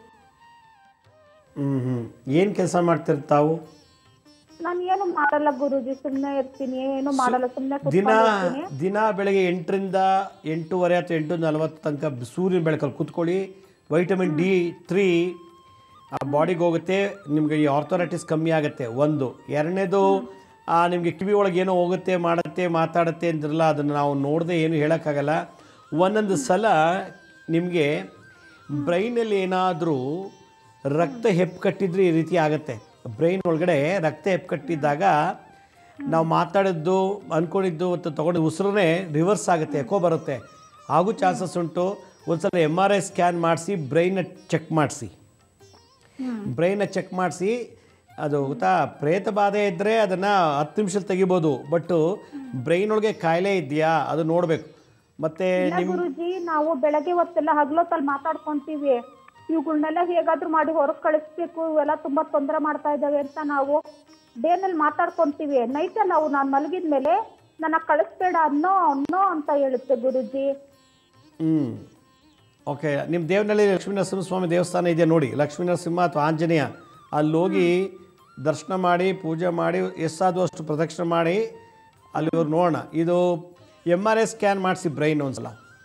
ಹ್ಮ್ ಹ್ಮ್ ಏನ್ ಕೆಲಸ ಮಾಡ್ತೀರಿ ತಾವು? ನಾನು ಏನು ಮಾಡಲ್ಲ ಗುರೂಜಿ, ಸುಮ್ಮನೆ ಇರ್ತೀನಿ, ಏನು ಮಾಡಲ್ಲ, ಸುಮ್ಮನೆ ದಿನ ದಿನ ಬೆಳಗ್ಗೆ ಎಂಟರಿಂದ ಎಂಟೂವರೆ ಅಥವಾ ಎಂಟು ನಲವತ್ತು ತನಕ ಸೂರ್ಯನ ಬೆಳಕಲ್ಲಿ ಕೂತ್ಕೊಳ್ಳಿ. ವೈಟಮಿನ್ ಡಿ ತ್ರೀ ಆ ಬಾಡಿಗೆ ಹೋಗುತ್ತೆ, ನಿಮಗೆ ಈ ಆರ್ಥರೈಟಿಸ್ ಕಮ್ಮಿ ಆಗುತ್ತೆ. ಒಂದು ಎರಡನೇದು, ನಿಮಗೆ ಕಿವಿ ಒಳಗೆ ಏನೋ ಹೋಗುತ್ತೆ, ಮಾಡುತ್ತೆ, ಮಾತಾಡುತ್ತೆ ಅಂದ್ರಲ್ಲ, ಅದನ್ನು ನಾವು ನೋಡದೆ ಏನು ಹೇಳೋಕ್ಕಾಗಲ್ಲ. ಒಂದೊಂದು ಸಲ ನಿಮಗೆ ಬ್ರೈನಲ್ಲಿ ಏನಾದರೂ ರಕ್ತ ಹೆಪ್ಪು ಕಟ್ಟಿದ್ರೆ ಈ ರೀತಿ ಆಗುತ್ತೆ. ಬ್ರೈನ್ ಒಳಗಡೆ ರಕ್ತ ಹೆಪ್ಪು ಕಟ್ಟಿದ್ದಾಗ ನಾವು ಮಾತಾಡಿದ್ದು ಅಂದ್ಕೊಂಡಿದ್ದು ಮತ್ತು ತೊಗೊಂಡು ಉಸಿರೇ ರಿವರ್ಸ್ ಆಗುತ್ತೆ, ಎಕೋ ಬರುತ್ತೆ, ಹಾಗೂ ಚಾನ್ಸಸ್ ಉಂಟು. ಒಂದು ಸಲ ಎಮ್ ಆರ್ ಐ ಸ್ಕ್ಯಾನ್ ಮಾಡಿಸಿ ಬ್ರೈನ್ನ ಚೆಕ್ ಮಾಡಿಸಿ ಬ್ರೈನ್ನ ಚೆಕ್ ಮಾಡಿಸಿ ಅದು ಗೊತ್ತಾ, ಪ್ರೇತ ಬಾಧೆ ಇದ್ದರೆ ಅದನ್ನು ಹತ್ತು ನಿಮಿಷದಲ್ಲಿ ತೆಗಿಬೋದು, ಬಟ್ ಬ್ರೈನ್ ಒಳಗೆ ಕಾಯಿಲೆ ಇದೆಯಾ ಅದು ನೋಡಬೇಕು. ಮತ್ತು ನಿಮ್ಮ ಗುರೂಜಿ, ನಾವು ಬೆಳಗ್ಗೆ ಹೊತ್ತೆಲ್ಲ ಹಗಲೊತ್ತಲ್ಲಿ ಮಾತಾಡ್ಕೊಂತೀವಿ, ಇವುಗಳನ್ನೆಲ್ಲ ಹೇಗಾದ್ರೂ ಮಾಡಿ ಹೊರಗೆ ಕಳಿಸ್ಬೇಕು, ಇವೆಲ್ಲ ತುಂಬಾ ತೊಂದರೆ ಮಾಡ್ತಾ ಇದ್ದಾವೆ ಅಂತ ನಾವು ಡೇನಲ್ಲಿ ಮಾತಾಡ್ಕೊಂತೀವಿ. ನೈಟಲ್ಲಿ ನಾವು ನಾನು ಮಲಗಿದ ಮೇಲೆ ನನ್ನ ಕಳಿಸ್ಬೇಡ ಅನ್ನೋ ಅನ್ನೋ ಅಂತ ಹೇಳುತ್ತೆ ಗುರುಜಿ. ಹ್ಞೂ ಓಕೆ. ನಿಮ್ಮ ದೇವನಹಳ್ಳಿ ಲಕ್ಷ್ಮೀ ನರಸಿಂಹಸ್ವಾಮಿ ದೇವಸ್ಥಾನ ಇದೆ ನೋಡಿ, ಲಕ್ಷ್ಮೀ ನರಸಿಂಹ ಅಥವಾ ಆಂಜನೇಯ, ಅಲ್ಲಿ ಹೋಗಿ ದರ್ಶನ ಮಾಡಿ ಪೂಜೆ ಮಾಡಿ ಎಷ್ಟಾದರೂ ಅಷ್ಟು ಪ್ರದಕ್ಷಿಣೆ ಮಾಡಿ ಅಲ್ಲಿ ಇವ್ರು ನೋಡೋಣ. ಇದು ಎಮ್ ಆರ್ ಐ ಸ್ಕ್ಯಾನ್ ಮಾಡಿಸಿ ಬ್ರೈನ್ ಒಂದ್ಸಲ.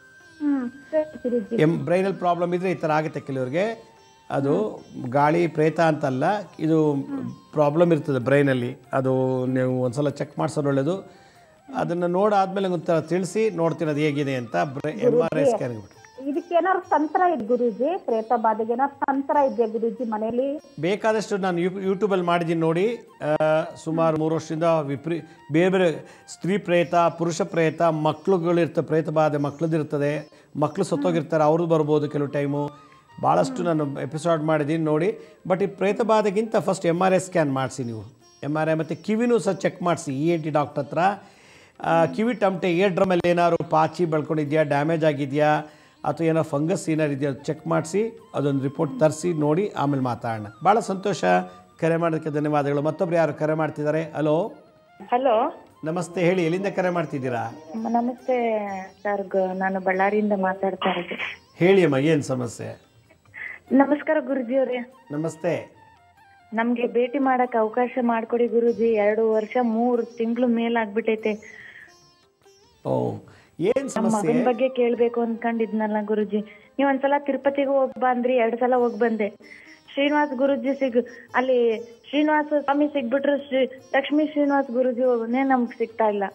ಎಮ್ ಬ್ರೈನಲ್ಲಿ ಪ್ರಾಬ್ಲಮ್ ಇದ್ದರೆ ಈ ಥರ ಆಗುತ್ತೆ ಕೆಲವ್ರಿಗೆ. ಅದು ಗಾಳಿ ಪ್ರೇತ ಅಂತಲ್ಲ, ಇದು ಪ್ರಾಬ್ಲಮ್ ಇರ್ತದೆ ಬ್ರೈನಲ್ಲಿ. ಅದು ನೀವು ಒಂದ್ಸಲ ಚೆಕ್ ಮಾಡಿಸೋದು ಒಳ್ಳೆಯದು. ಅದನ್ನು ನೋಡಾದ್ಮೇಲೆ ಒಂಥರ ತಿಳಿಸಿ ನೋಡ್ತೀನಿ ಅದು ಹೇಗಿದೆ ಅಂತ. Brain M R I scan ಇದಕ್ಕೇನಾದ್ರು ತಂತ್ರ ಇದೆ ಗುರುಜಿ? ಪ್ರೇತ ಬಾಧೆಗೆ ಏನಾದ್ರು ತಂತ್ರ ಇದೆಯಾ ಗುರುಜಿ ಮನೆಯಲ್ಲಿ? ಬೇಕಾದಷ್ಟು ನಾನು ಯೂ ಯೂಟ್ಯೂಬಲ್ಲಿ ಮಾಡಿದ್ದೀನಿ ನೋಡಿ. ಸುಮಾರು ಮೂರು ವರ್ಷದಿಂದ ವಿಪ್ರೀ ಬೇರೆ ಬೇರೆ ಸ್ತ್ರೀ ಪ್ರೇತ, ಪುರುಷ ಪ್ರೇತ, ಮಕ್ಳುಗಳಿರ್ತವೆ, ಪ್ರೇತ ಬಾಧೆ ಮಕ್ಳದಿರ್ತದೆ, ಮಕ್ಕಳು ಸತ್ತೋಗಿರ್ತಾರೆ, ಅವ್ರದ್ದು ಬರ್ಬೋದು ಕೆಲವು ಟೈಮು. ಭಾಳಷ್ಟು ನಾನು ಎಪಿಸೋಡ್ ಮಾಡಿದ್ದೀನಿ ನೋಡಿ. ಬಟ್ ಈ ಪ್ರೇತ ಬಾಧೆಗಿಂತ first M R I scan ಮಾಡಿಸಿ ನೀವು. ಎಮ್ ಆರ್ ಐ ಮತ್ತು ಕಿವಿನೂ ಸಹ ಚೆಕ್ ಮಾಡಿಸಿ ಇ ಎನ್ ಟಿ ಡಾಕ್ಟರ್ ಹತ್ರ. ಕಿವಿ ಟಮಟೆ ಇಯರ್ ಡ್ರಮ್ಮಲ್ಲಿ ಏನಾದ್ರು ಪಾಚಿ ಬೆಳ್ಕೊಂಡಿದೆಯಾ, ಡ್ಯಾಮೇಜ್ ಆಗಿದೆಯಾ, ಅಥವಾ ಏನೋ ಫಂಗಸ್ ಏನಾರು ಇದೆಯಾ ಚೆಕ್ ಮಾಡಿಸಿ ಅದೊಂದು ರಿಪೋರ್ಟ್ ತರಿಸಿ ನೋಡಿ ಆಮೇಲೆ ಮಾತಾಡೋಣ. ಭಾಳ ಸಂತೋಷ, ಕರೆ ಮಾಡೋದಕ್ಕೆ ಧನ್ಯವಾದಗಳು. ಮತ್ತೊಬ್ರು ಯಾರು ಕರೆ ಮಾಡ್ತಿದ್ದಾರೆ? ಹಲೋ ಹಲೋ ನಮಸ್ತೆ, ಹೇಳಿ ಎಲ್ಲಿಂದ ಕರೆ ಮಾಡ್ತಿದ್ದೀರಾ? ನಮಸ್ತೆ ಸರ್, ನಾನು ಬಳ್ಳಾರಿಯಿಂದ ಮಾತಾಡ್ತಾ ಇರೋದು. ಹೇಳಿ ಅಮ್ಮ, ಏನು ಸಮಸ್ಯೆ? ನಮಸ್ಕಾರ ಗುರುಜಿ ಅವರೇ. ನಮಸ್ತೆ. ನಮ್ಗೆ ಭೇಟಿ ಮಾಡಕ್ ಅವಕಾಶ ಮಾಡ್ಕೊಡಿ ಗುರುಜಿ. ಎರಡು ವರ್ಷ ಮೂರು ತಿಂಗಳು ಮೇಲಾಗ್ಬಿಟ್ಟೈತೆ. ಓ, ಏನ್ ಸಮಸ್ಯೆ? ಮಗನ ಬಗ್ಗೆ ಕೇಳ್ಬೇಕು ಅನ್ಕೊಂಡಿದ್ನಲ್ಲ ಗುರುಜಿ. ನೀವ್ ಒಂದ್ಸಲ ತಿರುಪತಿಗೆ ಹೋಗ್ ಬಂದ್ರಿ, ಎರಡ್ ಸಲ ಹೋಗ್ ಬಂದೆ. ಶ್ರೀನಿವಾಸ್ ಗುರುಜಿ ಸಿಗ್ ಅಲ್ಲಿ ಶ್ರೀನಿವಾಸ ಸ್ವಾಮಿ ಸಿಗ್ಬಿಟ್ರು, ಶ್ರೀ ಲಕ್ಷ್ಮೀ ಶ್ರೀನಿವಾಸ್ ಗುರುಜಿ ಒಬ್ಬನೇ ನಮ್ಗೆ ಸಿಗ್ತಾ ಇಲ್ಲ.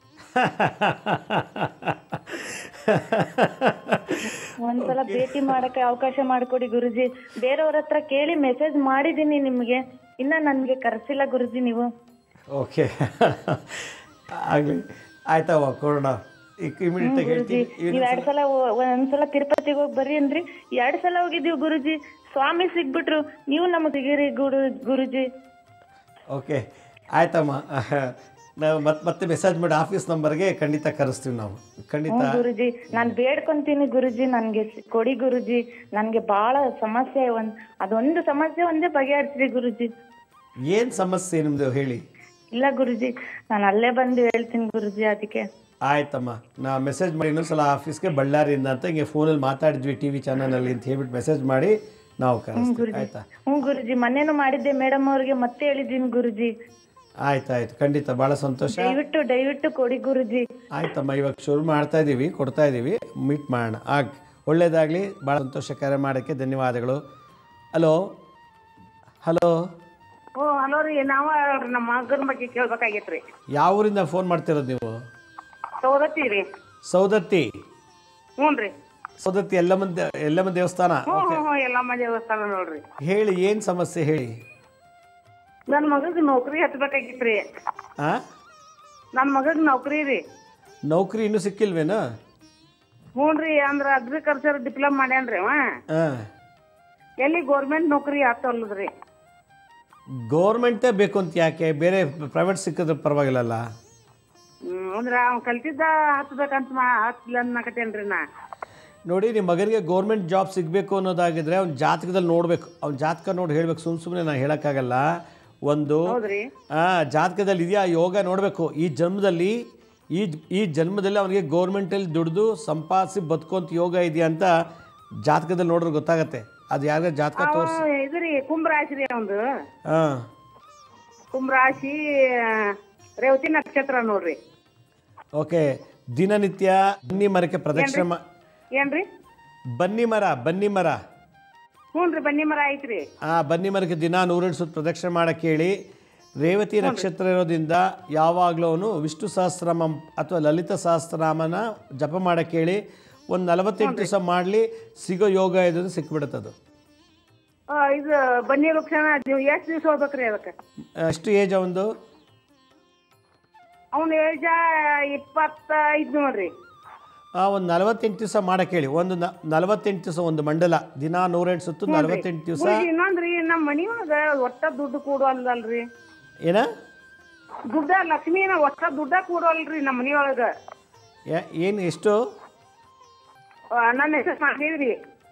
ಒಂದ್ಸಲ ಭೇಟಿ ಮಾಡಕ್ಕೆ ಅವಕಾಶ ಮಾಡ್ಕೊಡಿ ಗುರುಜಿ. ಬೇರೆಯವ್ರ ಹತ್ರ ಕೇಳಿ ಮೆಸೇಜ್ ಮಾಡಿದೀನಿ ನಿಮ್ಗೆ, ಇನ್ನ ನನ್ಗೆ ಕರ್ಸಿಲ್ಲ ಗುರುಜಿ ನೀವು. ಓಕೆ, ಆಗ್ಲಿ, ಆಯ್ತವ ಕೊಡೋಣ. ಗುರುಜಿ ನೀವ್ ಎರಡ್ ಸಲ ಒಂದ್ಸಲ ತಿರುಪತಿಗೆ ಹೋಗಿ ಬರ್ರಿ ಅಂದ್ರಿ, ಎರಡ್ ಸಲ ಹೋಗಿದೀವಿ ಗುರುಜಿ. ಸ್ವಾಮಿ ಸಿಗ್ಬಿಟ್ರು, ನೀವು ನಮಗ್ ಸಿಗಿರಿ ಗುರು ಗುರುಜಿ. ಓಕೆ ಆಯ್ತಮ್ಮ, ನಾವು ಮತ್ತೆ ಮತ್ತೆ ಮೆಸೇಜ್ ಮಾಡಿ ಆಫೀಸ್ ನಂಬರ್ಗೆ ಖಂಡಿತ ಕರೆಸ್ತೀವಿ ನಾವು, ಖಂಡಿತ. ಗುರುಜಿ ನಾನ್ ಬೇಡ್ಕೊಂತೀನಿ ಗುರುಜಿ, ನನ್ಗೆ ಕೊಡಿ ಗುರುಜಿ. ನನ್ಗೆ ಬಹಳ ಸಮಸ್ಯೆ, ಒಂದ್ ಅದೊಂದು ಸಮಸ್ಯೆ ಒಂದೇ ಬಗೆಹರಿಸ್ರಿ ಗುರುಜಿ. ಏನ್ ಸಮಸ್ಯೆ ನಿಮ್ದು ಹೇಳಿ? ಇಲ್ಲ ಗುರುಜಿ, ನಾನು ಅಲ್ಲೇ ಬಂದು ಹೇಳ್ತೀನಿ ಗುರುಜಿ. ಅದಕ್ಕೆ ಆಯ್ತಮ್ಮ, ನಾ ಮೆಸೇಜ್ ಮಾಡಿ ಇನ್ನೊಂದ್ಸಲ ಆಫೀಸ್ಗೆ ಬಳ್ಳಾರಿಯಿಂದ ಅಂತ ಹಿಂಗೆ ಫೋನಲ್ಲಿ ಮಾತಾಡಿದ್ವಿ ಟಿ ವಿ ಚಾನಲಲ್ಲಿ ಅಂತ ಹೇಳ್ಬಿಟ್ಟು ಮೆಸೇಜ್ ಮಾಡಿ ನಾವು ಕರೆಸ್ತೀವಿ. ಆಯ್ತಾ? ಹ್ಞೂ ಗುರುಜಿ, ಮೊನ್ನೆನೂ ಮಾಡಿದ್ದೆ ಮೇಡಮ್ ಅವ್ರಿಗೆ, ಮತ್ತೆ ಹೇಳಿದ್ದೀನಿ ಗುರುಜಿ. ಆಯ್ತಾಯ್ತು, ಖಂಡಿತ, ಭಾಳ ಸಂತೋಷ. ದಯವಿಟ್ಟು ದಯವಿಟ್ಟು ಕೊಡಿ ಗುರುಜಿ. ಆಯ್ತಮ್ಮ, ಇವಾಗ ಶುರು ಮಾಡ್ತಾ ಇದ್ದೀವಿ, ಕೊಡ್ತಾ ಇದ್ದೀವಿ, ಮೀಟ್ ಮಾಡೋಣ. ಆಗ ಒಳ್ಳೇದಾಗಲಿ, ಭಾಳ ಸಂತೋಷ. ಕರೆ ಮಾಡೋಕ್ಕೆ ಧನ್ಯವಾದಗಳು. ಹಲೋ ಹಲೋ ಓ ಹಲೋ ರೀ, ನಾವ ನಮ್ಮ ಮಗನ ಬಗ್ಗೆ ಕೇಳ್ಬೇಕಾಗೈತ್ರಿ. ಯಾವ ಊರಿಂದ ಫೋನ್ ಮಾಡ್ತಿರೋದು ನೀವು? ಸೌದತ್ತಿ ರೀ. ಸೌದತ್ತಿ? ಹ್ಞೂ ರೀ. ಸೌದತ್ತಿ ಎಲ್ಲಮ್ಮ ಎಲ್ಲಮ್ಮ ದೇವಸ್ಥಾನ? ಹ್ಞೂ ಹ್ಞೂ ಎಲ್ಲಮ್ಮ ದೇವಸ್ಥಾನ ನೋಡ್ರಿ. ಹೇಳಿ, ಏನು ಸಮಸ್ಯೆ ಹೇಳಿ? ನನ್ನ ಮಗಗೆ ನೌಕರಿ ಹತ್ಬೇಕಾಗಿತ್ರಿ. ಆ ನನ್ನ ಮಗಗೆ ನೌಕರಿ ರೀ. ನೌಕರಿ ಇನ್ನೂ ಸಿಕ್ಕಿಲ್ವೇನಾ? ಹ್ಞೂ ರೀ, ಅಂದ್ರೆ ಅಗ್ರಿಕಲ್ಚರ್ ಡಿಪ್ಲೊಮಾ ಮಾಡ್ಯಾನ್ರಿ ಅವ. ಹಾಂ, ಎಲ್ಲಿ ಗೌರ್ಮೆಂಟ್ ನೌಕರಿ ಆಗ್ತವಲ್ಲದ್ರಿ. ಗೌರ್ಮೆಂಟೇ ಬೇಕು ಅಂತ ಯಾಕೆ? ಬೇರೆ ಪ್ರೈವೇಟ್ ಸಿಕ್ಕಿದ್ರೆ ಪರವಾಗಿಲ್ಲಲ್ಲ? ಹ್ಮ್ ಅಂದ್ರೆ ಅವ್ನು ಕಲ್ತಿದ್ದ ಹತ್ಬೇಕಂತ ಮಾ ಹತ್ತಿಲ್ಲ ಅನ್ನಕತ್ತೇನ್ರಿ ನಾ. ನೋಡಿ, ನಿಮ್ಮ ಮಗನಿಗೆ ಗೌರ್ಮೆಂಟ್ ಜಾಬ್ ಸಿಗಬೇಕು ಅನ್ನೋದಾಗಿದ್ರೆ ಅವ್ನ ಜಾತಕದಲ್ಲಿ ನೋಡಬೇಕು. ಅವ್ನ ಜಾತಕ ನೋಡಿ ಹೇಳಬೇಕು, ಸುಮ್ಮ ಸುಮ್ಮನೆ ನಾನು ಹೇಳೋಕ್ಕಾಗಲ್ಲ. ಒಂದು ಜಾತಕದಲ್ಲಿ ಇದೆಯಾ ಯೋಗ ನೋಡಬೇಕು. ಈ ಜನ್ಮದಲ್ಲಿ ಈ ಈ ಜನ್ಮದಲ್ಲಿ ಅವನಿಗೆ ಗೌರ್ಮೆಂಟಲ್ಲಿ ದುಡಿದು ಸಂಪಾದಿಸಿ ಬದುಕೋಂಥ ಯೋಗ ಇದೆಯಾ ಅಂತ ಜಾತಕದಲ್ಲಿ ನೋಡ್ರೆ ಗೊತ್ತಾಗತ್ತೆ. ಅದು ಯಾರ ಜಾತಕ ತೋರಿಸಿ. ಇದು ರೀ ಕುಂಭರಾಶಿ ರೀ ಅವಂದು. ಹಾಂ, ಕುಂಭರಾಶಿ ರೇವತಿ ನಕ್ಷತ್ರ ನೋಡ್ರಿ. ಓಕೆ. ದಿನನಿತ್ಯ ಬನ್ನಿ ಮರಕ್ಕೆ ಪ್ರದಕ್ಷಿಣೆ ಮಾ ಏನ್ರಿ? ಬನ್ನಿ ಮರ ಬನ್ನಿ ಮರ ಹ್ಞೂ ರೀ, ಬನ್ನಿ ಮರ ಐತ್ರಿ. ಹಾಂ, ಬನ್ನಿ ಮರಕ್ಕೆ ದಿನ ನೂರೆಂಟು ಸುತ್ತ ಪ್ರದಕ್ಷಿಣೆ ಮಾಡಕ್ಕೆ ಹೇಳಿ. ರೇವತಿ ನಕ್ಷತ್ರ ಇರೋದ್ರಿಂದ ಯಾವಾಗಲೂ ಅವನು ವಿಷ್ಣು ಸಹಸ್ರನಾಮ ಅಥವಾ ಲಲಿತ ಸಹಸ್ರನಾಮನ ಜಪ ಮಾಡಕ್ಕೆ ಹೇಳಿ. ಒಂದು ನಲವತ್ತೆಂಟು ದಿವಸ ಮಾಡಲಿ, ಸಿಗೋ ಯೋಗ ಇದು ಸಿಕ್ಬಿಡುತ್ತೆ. ಅದು ಇದು ಬನ್ನಿ ವೃಕ್ಷ ಎಷ್ಟು ದಿವಸ ಹೋಗ್ಬೇಕ್ರಿ ಅದಕ್ಕೆ? ಎಷ್ಟು ಏಜ್ ಅವಂದು? ಅವನ ಏಜ ಇಪ್ಪತ್ತೈದು ನೋಡ್ರಿ. ಹಾಂ, ಒಂದು ನಲವತ್ತೆಂಟು ದಿವಸ ಮಾಡಕ್ಕೆ ಹೇಳಿ. ಒಂದು ನಲವತ್ತೆಂಟು ದಿವಸ ಒಂದು ಮಂಡಲ ದಿನ ನೂರೆಂಟು ಸುತ್ತು ನಲವತ್ತೆಂಟು ದಿವಸ. ಇನ್ನೊಂದ್ರಿ, ನಮ್ಮ ಮನಿಯೊಳಗ ಒಟ್ಟ ದುಡ್ಡು ಕೂಡೋಲ್ರಿ. ಏನ? ದುಡ್ಡ ಲಕ್ಷ್ಮೀನ ಒಟ್ಟ ದುಡ್ಡ ಕೂಡೋಲ್ರಿ ನಮ್ಮ ಮನಿಯೊಳಗ. ಏನು ಎಷ್ಟು? ನನ್ನ ಹೆಸರು ಮಾಡಿದ್ರಿ.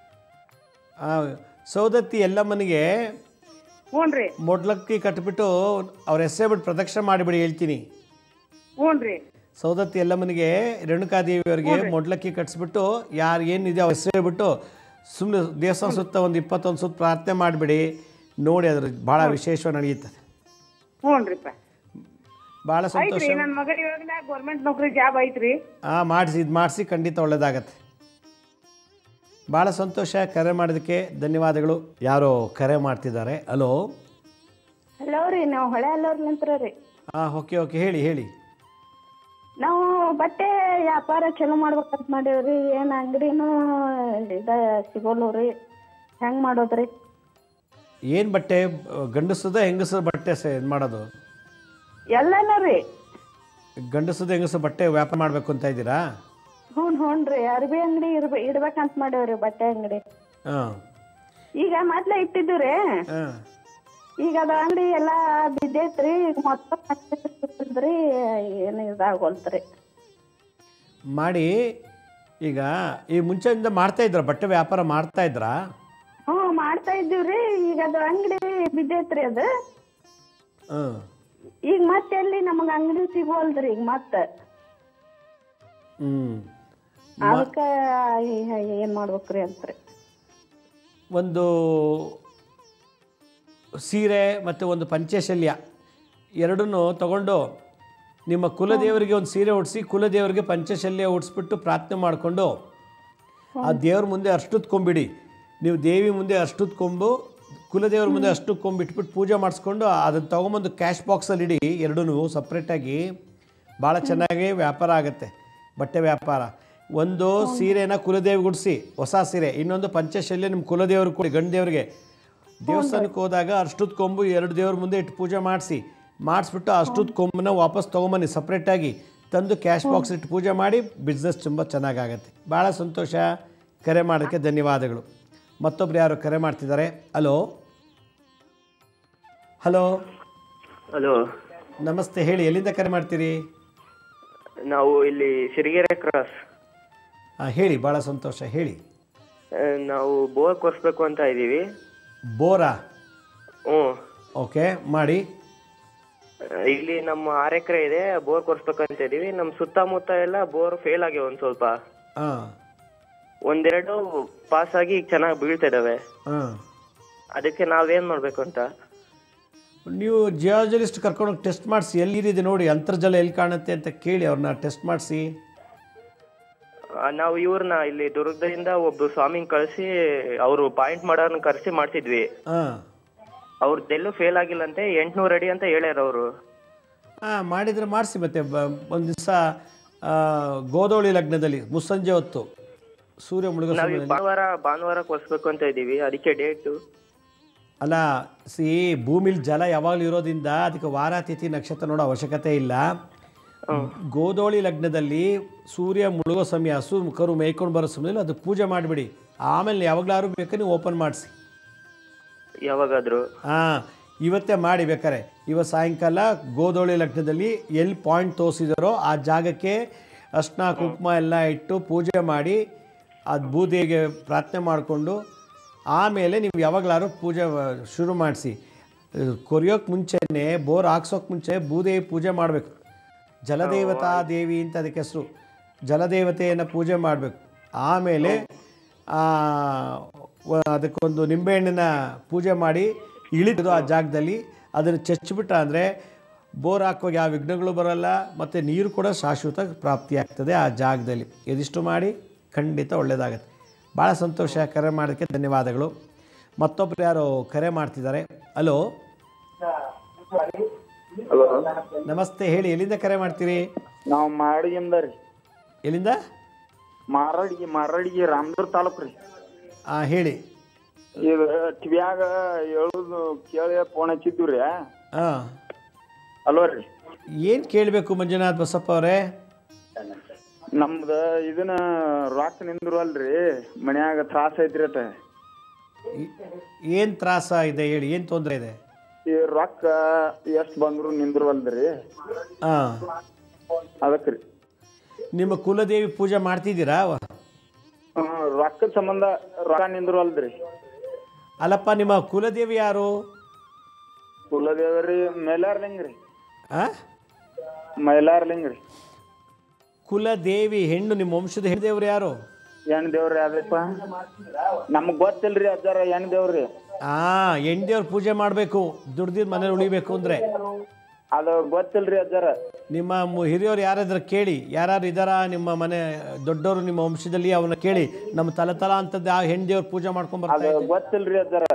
ಸೌದತ್ತಿ ಎಲ್ಲಮ್ಮನಿಗೆ ಹ್ಞೂ ರೀ, ಮೊಡ್ಲಕ್ಕಿ ಕಟ್ಬಿಟ್ಟು ಅವ್ರ ಹೆಸರೇ ಬಿಟ್ಟು ಪ್ರದಕ್ಷಿಣೆ ಮಾಡಿಬಿಡಿ, ಹೇಳ್ತೀನಿ. ಹ್ಞೂ ರೀ. ಸೌದತ್ತಿ ಎಲ್ಲಮ್ಮನಿಗೆ ರೇಣುಕಾದೇವಿಯವರಿಗೆ ಮೊಡ್ಲಕ್ಕಿ ಕಟ್ಸ್ಬಿಟ್ಟು ಯಾರು ಏನಿದೆ ಅವ್ರ ಹೆಸರು ಹೇಳ್ಬಿಟ್ಟು ಸುಮ್ಮನೆ ದೇವಸ್ಥಾನ ಸುತ್ತ ಒಂದು ಇಪ್ಪತ್ತೊಂದು ಸುತ್ತ ಪ್ರಾರ್ಥನೆ ಮಾಡಿಬಿಡಿ, ನೋಡಿ ಅದ್ರ ಭಾಳ ವಿಶೇಷವಾಗಿ ನಡೆಯುತ್ತದೆ. ಹ್ಞೂನ್ರಿಪ್ಪ. ಭಾಳ ಸಂತೋಷ. ಐತ್ರಿ ನನ್ನ ಮಗ ಇವಾಗ ಗೌರ್ಮೆಂಟ್ ನೌಕರಿ ಜಾಬ್ ಐತ್ರಿ. ಹಾಂ ಮಾಡಿಸಿ ಇದು ಮಾಡಿಸಿ ಖಂಡಿತ ಒಳ್ಳೇದಾಗತ್ತೆ. ಭಾಳ ಸಂತೋಷ ಕರೆ ಮಾಡೋದಕ್ಕೆ ಧನ್ಯವಾದಗಳು. ಯಾರೋ ಕರೆ ಮಾಡ್ತಿದ್ದಾರೆ. ಹಲೋ ಹಲೋ ರೀ, ನಾವು ಹೊಳೆ ಅಲ್ಲವ್ರ ರೀ. ಹಾಂ ಓಕೆ ಓಕೆ ಹೇಳಿ ಹೇಳಿ. ನಾವು ಬಟ್ಟೆ ವ್ಯಾಪಾರ ಚಲೋ ಮಾಡ್ಬೇಕಂತ ಮಾಡೇವ್ರಿ. ಏನು ಅಂಗಡಿನೂ ಇದ ಸಿಗೋಲ್ವು ರೀ, ಹೆಂಗೆ ಮಾಡೋದ್ರಿ? ಏನು ಬಟ್ಟೆ, ಗಂಡಸದ ಹೆಂಗಸದ ಬಟ್ಟೆ ಸ ಇದು ಮಾಡೋದು? ಎಲ್ಲನೂ ರೀ. ಗಂಡಸದ ಹೆಂಗಸ ಬಟ್ಟೆ ವ್ಯಾಪಾರ ಮಾಡಬೇಕು ಅಂತ ಇದ್ದೀರಾ? ಹ್ಞೂ ಹ್ಞೂ ರೀ, ಅರ್ಬಿ ಅಂಗಡಿ ಇರ್ಬೇ ಇಡ್ಬೇಕಂತ ಮಾಡೇವ್ರಿ, ಬಟ್ಟೆ ಅಂಗಡಿ. ಹಾಂ ಈಗ ಮೊದ್ಲೇ ಇಟ್ಟಿದ್ದು ರೀ, ಹಾಂ ಈಗ ಅದು ಅಂಗಡಿ ಎಲ್ಲ ಬಿದ್ದೈತ್ರಿ. ಈಗ ಮೊತ್ತ ರೀ ಏನು ಇದಾಗೋಲ್ತ್ರಿ. ಮಾಡಿ. ಈಗ ಈ ಮುಂಚೆಯಿಂದ ಮಾಡ್ತಾ ಇದ್ರ ಬಟ್ಟೆ ವ್ಯಾಪಾರ ಮಾಡ್ತಾ ಇದ್ರಾ? ಹ್ಞೂ ಮಾಡ್ತಾ ಇದ್ದೀವ್ರಿ. ಈಗ ಅದು ಅಂಗಡಿ ಬಿದ್ದೈತ್ರಿ ಅದು. ಹಾಂ ಈಗ ಮತ್ತೆ ಎಲ್ಲಿ ನಮಗೆ ಅಂಗಡಿ ಸಿಗೋಲ್ದ್ರಿ ಈಗ ಮತ್ತೆ. ಹ್ಞೂ ಅದಕ್ಕೆ ಏನು ಮಾಡ್ಬೇಕ್ರಿ ಅಂತ್ರಿ. ಒಂದು ಸೀರೆ ಮತ್ತು ಒಂದು ಪಂಚಶಲ್ಯ ಎರಡನ್ನೂ ತಗೊಂಡು ನಿಮ್ಮ ಕುಲದೇವರಿಗೆ ಒಂದು ಸೀರೆ ಉಡಿಸಿ, ಕುಲದೇವರಿಗೆ ಪಂಚಶಲ್ಯ ಉಡಿಸ್ಬಿಟ್ಟು ಪ್ರಾರ್ಥನೆ ಮಾಡಿಕೊಂಡು ಆ ದೇವ್ರ ಮುಂದೆ ಅಷ್ಟುತ್ ಕೊಂಬಿಡಿ. ನೀವು ದೇವಿ ಮುಂದೆ ಅಷ್ಟುತ್ ಕೊಂಬು, ಕುಲದೇವ್ರ ಮುಂದೆ ಅಷ್ಟು ಕೊಂಬು ಇಟ್ಬಿಟ್ಟು ಪೂಜೆ ಮಾಡಿಸ್ಕೊಂಡು ಅದನ್ನು ತೊಗೊಂಬಂದು ಕ್ಯಾಶ್ ಬಾಕ್ಸಲ್ಲಿ ಇಡಿ. ಎರಡೂ ಸಪ್ರೇಟಾಗಿ ಭಾಳ ಚೆನ್ನಾಗಿ ವ್ಯಾಪಾರ ಆಗುತ್ತೆ, ಬಟ್ಟೆ ವ್ಯಾಪಾರ. ಒಂದು ಸೀರೆನ ಕುಲದೇವಿಗೆ ಉಡಿಸಿ, ಹೊಸ ಸೀರೆ. ಇನ್ನೊಂದು ಪಂಚಶಲ್ಯ ನಿಮ್ಮ ಕುಲದೇವ್ರಿಗೆ ಕೊಡಿ, ಗಂಡು ದೇವರಿಗೆ. ದೇವಸ್ಥಾನಕ್ಕೆ ಹೋದಾಗ ಅಷ್ಟುತ್ ಕೊಂಬು ಎರಡು ದೇವ್ರ ಮುಂದೆ ಇಟ್ಟು ಪೂಜೆ ಮಾಡಿಸಿ, ಮಾಡಿಸ್ಬಿಟ್ಟು ಅಷ್ಟುತ್ ಕೊಂಬನ್ನ ವಾಪಸ್ ತೊಗೊಂಬನ್ನಿ ಸಪ್ರೇಟಾಗಿ, ತಂದು ಕ್ಯಾಶ್ ಬಾಕ್ಸ್ ಇಟ್ಟು ಪೂಜೆ ಮಾಡಿ. ಬಿಸ್ನೆಸ್ ತುಂಬ ಚೆನ್ನಾಗಾಗತ್ತೆ. ಭಾಳ ಸಂತೋಷ, ಕರೆ ಮಾಡೋಕ್ಕೆ ಧನ್ಯವಾದಗಳು. ಮತ್ತೊಬ್ರು ಯಾರು ಕರೆ ಮಾಡ್ತಿದ್ದಾರೆ. ಹಲೋ ಹಲೋ ಹಲೋ ನಮಸ್ತೆ, ಹೇಳಿ. ಎಲ್ಲಿಂದ ಕರೆ ಮಾಡ್ತೀರಿ? ನಾವು ಇಲ್ಲಿ ಸಿರಿಗೆರೆ ಕ್ರಾಸ್. ಹಾಂ ಹೇಳಿ, ಭಾಳ ಸಂತೋಷ, ಹೇಳಿ. ನಾವು ಬೋರ್ ಕೊರ್ಸ್ಬೇಕು ಅಂತ ಇದ್ದೀವಿ. ಬೋರಾ? ಹ್ಞೂ ಓಕೆ, ಮಾಡಿ. ಇಲ್ಲಿ ನಮ್ಮ ಆರು ಎಕರೆ ಇದೆ, ಬೋರ್ ಕೊರ್ಸ್ಬೇಕಂತ ಇದೀವಿ. ನಮ್ಮ ಸುತ್ತಮುತ್ತ ಎಲ್ಲ ಬೋರ್ ಫೇಲ್ ಆಗಿವೆ ಒಂದು ಸ್ವಲ್ಪ. ಹಾಂ ಒಂದೆರಡು ಪಾಸ್ ಆಗಿ ಈಗ ಚೆನ್ನಾಗಿ ಬೀಳ್ತಾ ಇದಾವೆ. ಹಾಂ ಅದಕ್ಕೆ ನಾವೇನು ಮಾಡಬೇಕು ಅಂತ. ನೀವು ಜಿಯಾಲಜಿಸ್ಟ್ ಕರ್ಕೊಂಡೋಗಿ ಟೆಸ್ಟ್ ಮಾಡಿಸಿ, ಎಲ್ಲಿದೆ ನೋಡಿ, ಅಂತರ್ಜಲ ಎಲ್ಲಿ ಕಾಣುತ್ತೆ ಅಂತ ಕೇಳಿ ಅವ್ರನ್ನ ಟೆಸ್ಟ್ ಮಾಡಿಸಿ. ನಾವು ಇವ್ರನ್ನ ಇಲ್ಲಿ ದುರ್ಗದಿಂದ ಒಬ್ಬ ಸ್ವಾಮಿನ ಕಳಿಸಿ ಅವರು ಪಾಯಿಂಟ್ ಮಾಡೋರ್ನ ಕರೆಸಿ ಮಾಡ್ತಿದ್ವಿ. ಹಾಂ ಅವ್ರದ್ದೆಲ್ಲೂ ಫೇಲ್ ಆಗಿಲ್ಲಂತೆ, ಎಂಟುನೂರು ಅಡಿ ಅಂತ ಹೇಳ್ಯಾರ ಅವರು. ಹಾಂ ಮಾಡಿದರೆ ಮಾಡಿಸಿ. ಮತ್ತೆ ಒಂದು ದಿವಸ ಗೋಧೋಳಿ ಲಗ್ನದಲ್ಲಿ ಮುಸ್ಸಂಜೆ ಹೊತ್ತು ಸೂರ್ಯ ಮುಳುಗೋ ಸಮಯದಲ್ಲಿ ಭಾನುವಾರ ಭಾನುವಾರ ಕೊರ್ಸ್ಬೇಕು ಅಂತ ಇದ್ದೀವಿ, ಅದಕ್ಕೆ ಡೇಟು. ಅಲ್ಲ, ಸಿ ಭೂಮಿಲಿ ಜಲ ಯಾವಾಗಲೂ ಇರೋದ್ರಿಂದ ಅದಕ್ಕೆ ವಾರ ತಿಥಿ ನಕ್ಷತ್ರ ನೋಡೋ ಅವಶ್ಯಕತೆ ಇಲ್ಲ. ಗೋಧೋಳಿ ಲಗ್ನದಲ್ಲಿ ಸೂರ್ಯ ಮುಳುಗೋ ಸಮಯ, ಹಸು ಕರು ಮೇಯ್ಕೊಂಡು ಬರೋ ಸಮಯದಲ್ಲಿ ಅದು ಪೂಜೆ ಮಾಡಿಬಿಡಿ. ಆಮೇಲೆ ಯಾವಾಗಲಾದ್ರು ಬೇಕಾದ್ರೆ ನೀವು ಓಪನ್ ಮಾಡಿಸಿ. ಯಾವಾಗಾದರೂ? ಹಾಂ, ಇವತ್ತೇ ಮಾಡಿ ಬೇಕಾರೆ. ಇವತ್ತು ಸಾಯಂಕಾಲ ಗೋಧೋಳಿ ಲಗ್ನದಲ್ಲಿ ಎಲ್ಲಿ ಪಾಯಿಂಟ್ ತೋರಿಸಿದಾರೋ ಆ ಜಾಗಕ್ಕೆ ಅರ್ಶಿನ ಕುಂಕುಮ ಎಲ್ಲ ಇಟ್ಟು ಪೂಜೆ ಮಾಡಿ, ಅದು ಬೂದಿಗೆ ಪ್ರಾರ್ಥನೆ ಮಾಡಿಕೊಂಡು ಆಮೇಲೆ ನೀವು ಯಾವಾಗಲಾದ್ರು ಪೂಜೆ ಶುರು ಮಾಡಿಸಿ. ಕೊರಿಯೋಕ್ಕೆ ಮುಂಚೆನೇ, ಬೋರ್ ಹಾಕ್ಸೋಕೆ ಮುಂಚೆ ಬೂದಿ ಪೂಜೆ ಮಾಡಬೇಕು. ಜಲದೇವತಾ ದೇವಿ ಅಂತ ಅದಕ್ಕೆ ಹೆಸರು. ಜಲದೇವತೆಯನ್ನು ಪೂಜೆ ಮಾಡಬೇಕು. ಆಮೇಲೆ ಅದಕ್ಕೊಂದು ನಿಂಬೆಹಣ್ಣಿನ ಪೂಜೆ ಮಾಡಿ ಇಳಿದು ಆ ಜಾಗದಲ್ಲಿ ಅದನ್ನು ಚಚ್ಚಿಬಿಟ್ಟ ಅಂದರೆ ಬೋರ್ ಹಾಕುವಾಗ ಯಾವ ವಿಘ್ನಗಳು ಬರೋಲ್ಲ, ಮತ್ತು ನೀರು ಕೂಡ ಶಾಶ್ವತ ಪ್ರಾಪ್ತಿಯಾಗ್ತದೆ ಆ ಜಾಗದಲ್ಲಿ. ಇದಿಷ್ಟು ಮಾಡಿ ಖಂಡಿತ ಒಳ್ಳೆಯದಾಗತ್ತೆ. ಭಾಳ ಸಂತೋಷ, ಕರೆ ಮಾಡೋಕ್ಕೆ ಧನ್ಯವಾದಗಳು. ಮತ್ತೊಬ್ಬರು ಯಾರು ಕರೆ ಮಾಡ್ತಿದ್ದಾರೆ. ಹಲೋ ಹಲೋ ನಮಸ್ತೆ, ಹೇಳಿ. ಎಲ್ಲಿಂದ ಕರೆ ಮಾಡ್ತೀರಿ? ನಾವು ಮಾರಡಿಗಿಂದ ರೀ. ಎಲ್ಲಿಂದ? ಮಾರಡಿಗೆ ಮಾರಡಿಗೆ ರಾಮದುರ್ಗ ತಾಲೂಕು ರೀ. ಹಾಂ ಹೇಳಿ. ಇದು ಟಿವಿಯಾಗ ಹೇಳುದು ಕೇಳಿ ಫೋನ್ ಹಚ್ಚಿದ್ದು ರೀ. ಹಾಂ ಅಲ್ವ ರೀ? ಏನು ಕೇಳಬೇಕು ಮಂಜುನಾಥ್ ಬಸಪ್ಪ ಅವರೇ? ನಮ್ದು ಇದನ್ನ ರೊಕ್ಕ ನಿಂದ್ರವಲ್ರಿ, ಮನ್ಯಾಗ ತ್ರಾಸ ಐತ್ರಿ. ಅಟ ಏನು ತ್ರಾಸ ಇದೆ ಹೇಳಿ, ಏನು ತೊಂದರೆ ಇದೆ? ಈ ರೊಕ್ಕ ಎಷ್ಟು ಬಂದ್ರು ನಿಂದ್ರವಲ್ರಿ. ಹಾಂ, ಅದಕ್ಕೆ ರೀ. ನಿಮ್ಮ ಕುಲದೇವಿ ಪೂಜೆ ಮಾಡ್ತಿದ್ದೀರಾ? ಹ್ಞೂ, ರೊಕ್ಕದ ಸಂಬಂಧ ರೊಕ್ಕ ನಿಂದ್ರವಲ್ರಿ. ಅಲ್ಲಪ್ಪ, ನಿಮ್ಮ ಕುಲದೇವಿ ಯಾರು? ಕುಲದೇವರಿ ಮೈಲಾರ್ಲಿಂಗ ರೀ. ಹಾಂ, ಮೈಲಾರ್ಲಿಂಗ ರೀ. ಕುಲದೇವಿ ಹೆಣ್ಣು, ನಿಮ್ಮ ವಂಶದ ಹೆಣ್ಣು ದೇವ್ರು ಯಾರು? ಹೆಣ್ ದೇವ್ರಿ ಅದಪ್ಪ ನಮಗ್ ಗೊತ್ತಿಲ್ರಿ ಅಜ್ಜಾರ. ಹೆಣ್ ದೇವ್ರಿ. ಆ ಹೆಣ್ಣು ದೇವ್ರ ಪೂಜೆ ಮಾಡಬೇಕು, ದುಡ್ದಿದ್ದು ಮನೇಲಿ ಉಳಿಬೇಕು ಅಂದರೆ. ಅದು ಗೊತ್ತಿಲ್ರಿ ಅಜ್ಜಾರ. ನಿಮ್ಮ ಮು- ಹಿರಿಯರು ಯಾರಾದ್ರೂ ಕೇಳಿ, ಯಾರು ಇದ್ದಾರ ನಿಮ್ಮ ಮನೆ ದೊಡ್ಡವರು ನಿಮ್ಮ ವಂಶದಲ್ಲಿ, ಅವನ್ನ ಕೇಳಿ. ನಮ್ಮ ತಲೆ ತಲ ಅಂತದ್ದು ಆ ಹೆಣ್ಣು ದೇವ್ರ ಪೂಜೆ ಮಾಡ್ಕೊಂಡ್ ಬರ್ತಾ ಅದು ಇದ್ದೀವಿ. ಗೊತ್ತಿಲ್ರಿ ಅಜ್ಜಾರ.